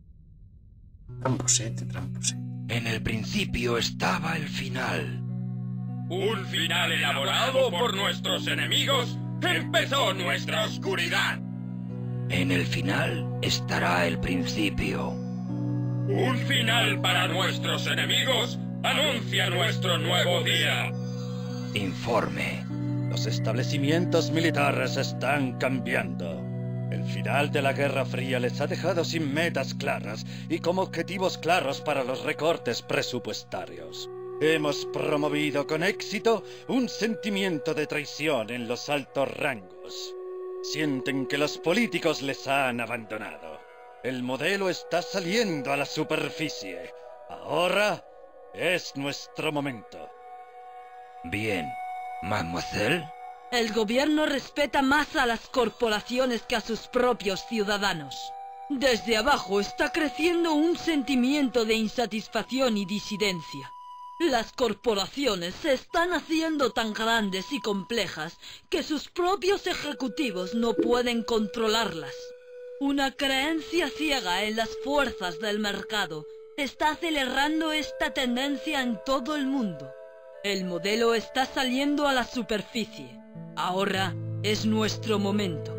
Tramposete. En el principio estaba el final. Un final elaborado por nuestros enemigos. Empezó nuestra oscuridad. En el final estará el principio. Un final para nuestros enemigos anuncia nuestro nuevo día. Informe. Los establecimientos militares están cambiando. El final de la Guerra Fría les ha dejado sin metas claras y como objetivos claros para los recortes presupuestarios. Hemos promovido con éxito un sentimiento de traición en los altos rangos. Sienten que los políticos les han abandonado. El modelo está saliendo a la superficie. Ahora es nuestro momento. Bien, mademoiselle. El gobierno respeta más a las corporaciones que a sus propios ciudadanos. Desde abajo está creciendo un sentimiento de insatisfacción y disidencia. Las corporaciones se están haciendo tan grandes y complejas que sus propios ejecutivos no pueden controlarlas. Una creencia ciega en las fuerzas del mercado está acelerando esta tendencia en todo el mundo. El modelo está saliendo a la superficie. Ahora es nuestro momento.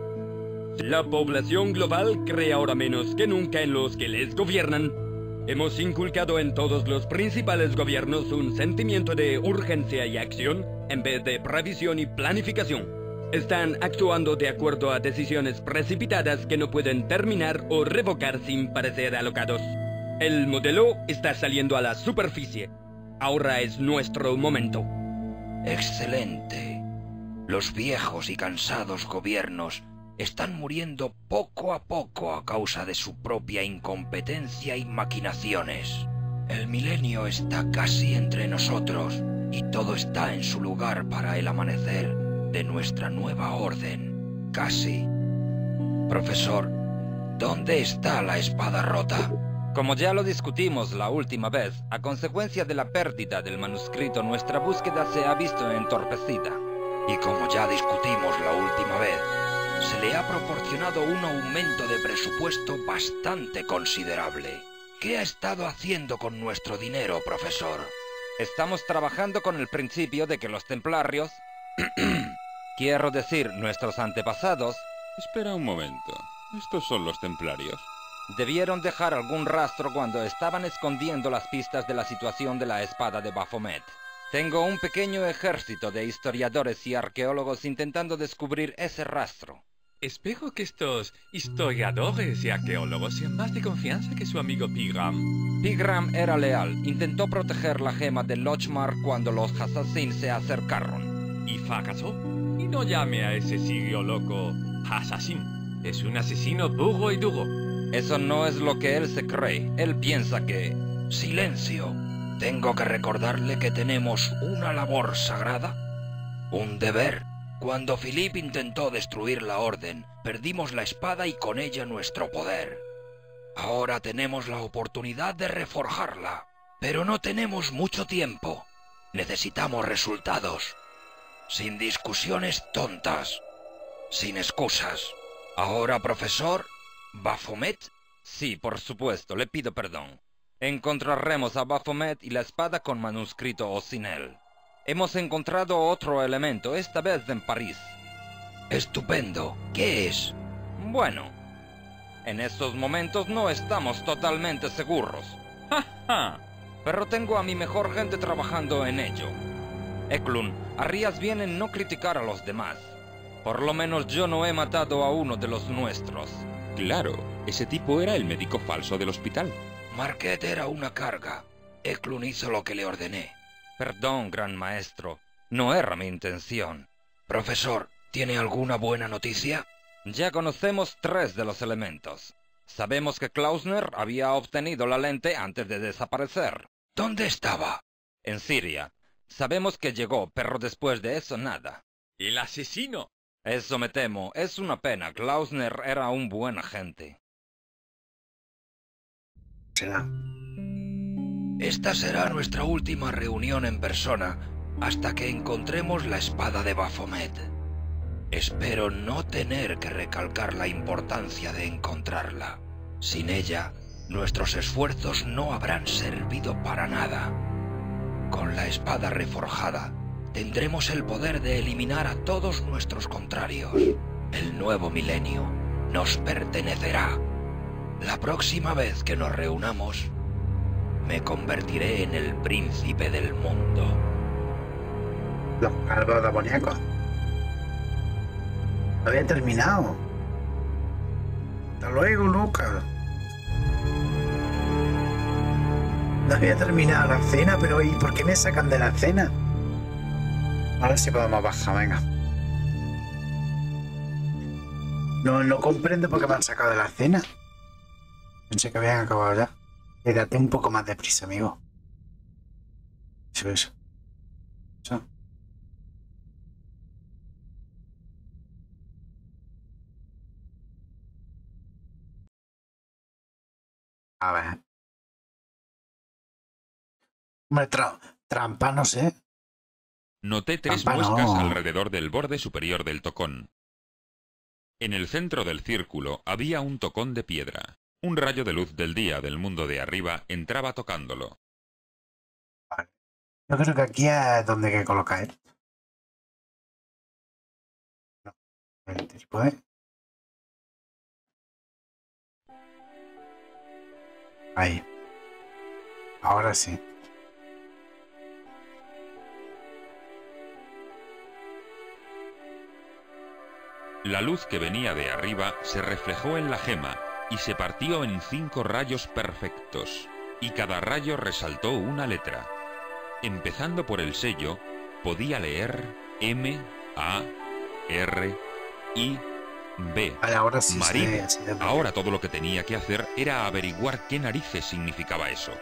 La población global cree ahora menos que nunca en los que les gobiernan. Hemos inculcado en todos los principales gobiernos un sentimiento de urgencia y acción en vez de previsión y planificación. Están actuando de acuerdo a decisiones precipitadas que no pueden terminar o revocar sin parecer alocados. El modelo está saliendo a la superficie. Ahora es nuestro momento. Excelente. Los viejos y cansados gobiernos están muriendo poco a poco a causa de su propia incompetencia y maquinaciones. El milenio está casi entre nosotros y todo está en su lugar para el amanecer de nuestra nueva orden. Casi. Profesor, ¿dónde está la espada rota? Como ya lo discutimos la última vez, a consecuencia de la pérdida del manuscrito, nuestra búsqueda se ha visto entorpecida. Y como ya discutimos la última vez, se le ha proporcionado un aumento de presupuesto bastante considerable. ¿Qué ha estado haciendo con nuestro dinero, profesor? Estamos trabajando con el principio de que los templarios, quiero decir, nuestros antepasados, Espera un momento. ¿Estos son los templarios? debieron dejar algún rastro cuando estaban escondiendo las pistas de la situación de la espada de Baphomet. Tengo un pequeño ejército de historiadores y arqueólogos intentando descubrir ese rastro. Espero que estos historiadores y arqueólogos sean más de confianza que su amigo Pigram. Pigram era leal, intentó proteger la gema de Lochmar cuando los Hassassin se acercaron. ¿Y fracasó? Y no llame a ese sirio loco Assassin. Es un asesino puro y duro. Eso no es lo que él se cree. Él piensa que... Silencio. Tengo que recordarle que tenemos una labor sagrada, un deber. Cuando Philippe intentó destruir la Orden, perdimos la espada y con ella nuestro poder. Ahora tenemos la oportunidad de reforjarla, pero no tenemos mucho tiempo. Necesitamos resultados. Sin discusiones tontas. Sin excusas. Ahora, profesor, ¿Baphomet? Sí, por supuesto, le pido perdón. Encontraremos a Baphomet y la espada con manuscrito o sin él. Hemos encontrado otro elemento, esta vez en París. Estupendo. ¿Qué es? Bueno, en estos momentos no estamos totalmente seguros. ¡Ja, ja! Pero tengo a mi mejor gente trabajando en ello. Eklund, harías bien en no criticar a los demás. Por lo menos yo no he matado a uno de los nuestros. Claro, ese tipo era el médico falso del hospital. Marquette era una carga. Eklund hizo lo que le ordené. Perdón, gran maestro. No era mi intención. Profesor, ¿tiene alguna buena noticia? Ya conocemos 3 de los elementos. Sabemos que Klausner había obtenido la lente antes de desaparecer. ¿Dónde estaba? En Siria. Sabemos que llegó, pero después de eso nada. ¡El asesino! Eso me temo. Es una pena. Klausner era un buen agente. Será. Esta será nuestra última reunión en persona hasta que encontremos la espada de Baphomet. Espero no tener que recalcar la importancia de encontrarla. Sin ella, nuestros esfuerzos no habrán servido para nada. Con la espada reforjada, tendremos el poder de eliminar a todos nuestros contrarios. El nuevo milenio nos pertenecerá. La próxima vez que nos reunamos, me convertiré en el príncipe del mundo. Los calvos demoníacos. Lo había terminado. Hasta luego, Lucas. No había terminado la cena, pero ¿y por qué me sacan de la cena? Ahora sí podemos bajar, venga. No comprendo por qué me han sacado de la cena. Pensé que habían acabado ya. Date un poco más de prisa, amigo. Eso. A ver. Hombre, trampa, no sé. Noté 3 Trampa, muescas no. alrededor del borde superior del tocón. En el centro del círculo había un tocón de piedra. Un rayo de luz del día del mundo de arriba entraba tocándolo. Vale. Yo creo que aquí es donde hay que colocar esto. No, el trípode. Ahí. Ahora sí. La luz que venía de arriba se reflejó en la gema y se partió en 5 rayos perfectos, y cada rayo resaltó una letra. Empezando por el sello, podía leer M, A, R, I, B. Vale, ahora sí. Marine. Sí, Ahora todo lo que tenía que hacer era averiguar qué narices significaba eso.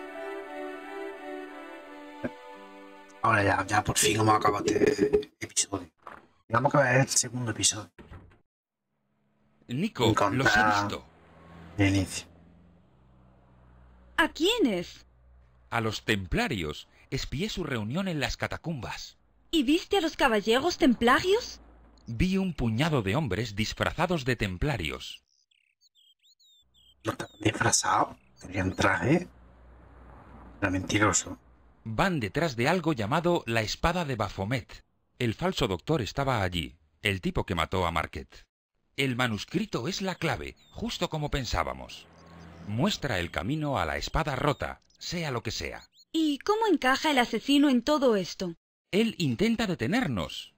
Ahora ya por fin hemos acabado este episodio. Digamos que es el segundo episodio. Nico, los he visto. De inicio. ¿A quiénes? A los templarios. Espié su reunión en las catacumbas. ¿Y viste a los caballeros templarios? Vi un puñado de hombres disfrazados de templarios. ¿No estaban disfrazados? ¿Tenían traje? Era mentiroso. Van detrás de algo llamado la espada de Baphomet. El falso doctor estaba allí, el tipo que mató a Marquette. El manuscrito es la clave, justo como pensábamos. Muestra el camino a la espada rota, sea lo que sea. ¿Y cómo encaja el asesino en todo esto? Él intenta detenernos.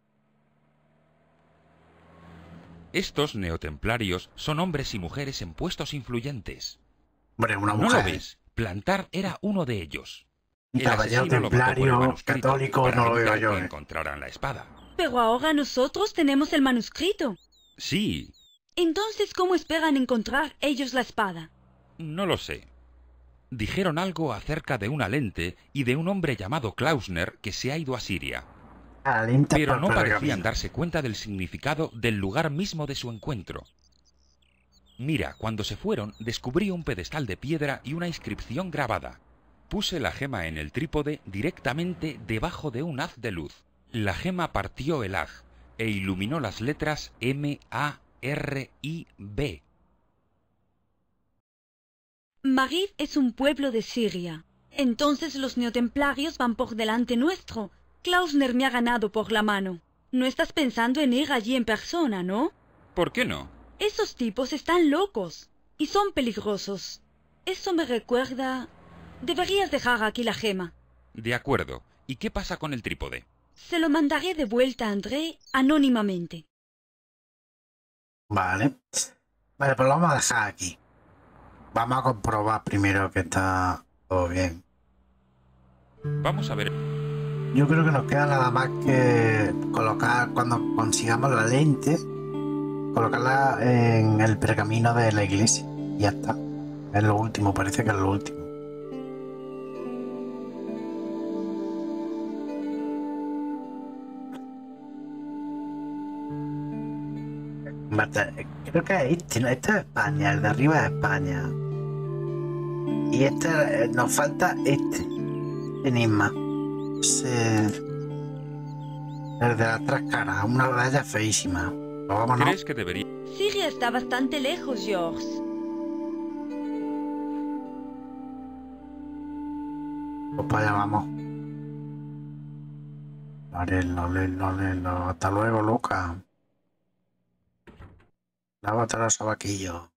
Estos neotemplarios son hombres y mujeres en puestos influyentes. Hombre, una ¿No mujer. lo ves? Plantar era uno de ellos. Un El caballero asesino lo mató por el templario manuscrito católico para no lo veo evitar yo. que encontraran la espada. Pero ahora nosotros tenemos el manuscrito. Sí, Entonces, ¿cómo esperan encontrar ellos la espada? no lo sé. Dijeron algo acerca de una lente y de un hombre llamado Klausner que se ha ido a Siria. Pero no parecían darse cuenta del significado del lugar mismo de su encuentro. Mira, cuando se fueron, descubrí un pedestal de piedra y una inscripción grabada. Puse la gema en el trípode directamente debajo de un haz de luz. La gema partió el haz e iluminó las letras M-A-R-I-B. Marib es un pueblo de Siria. Entonces los neotemplarios van por delante nuestro. Klausner me ha ganado por la mano. No estás pensando en ir allí en persona, ¿no? ¿Por qué no? Esos tipos están locos y son peligrosos. Eso me recuerda... Deberías dejar aquí la gema. De acuerdo. ¿Y qué pasa con el trípode? Se lo mandaré de vuelta a André anónimamente. Vale. Vale, pues lo vamos a dejar aquí. Vamos a comprobar primero que está todo bien. Vamos a ver. Yo creo que nos queda nada más que colocar, cuando consigamos la lente, colocarla en el pergamino de la iglesia. Y ya está. Es lo último, parece que es lo último. Marta, creo que es este, ¿no? Este es España, el de arriba es España. Y este, nos falta este enigma. El de las tres caras, una raya feísima. Pues vámonos. ¿Crees que debería? Siria está bastante lejos, George. Pues para allá vamos. Hasta luego, Luca. Lávate los sabaquillos.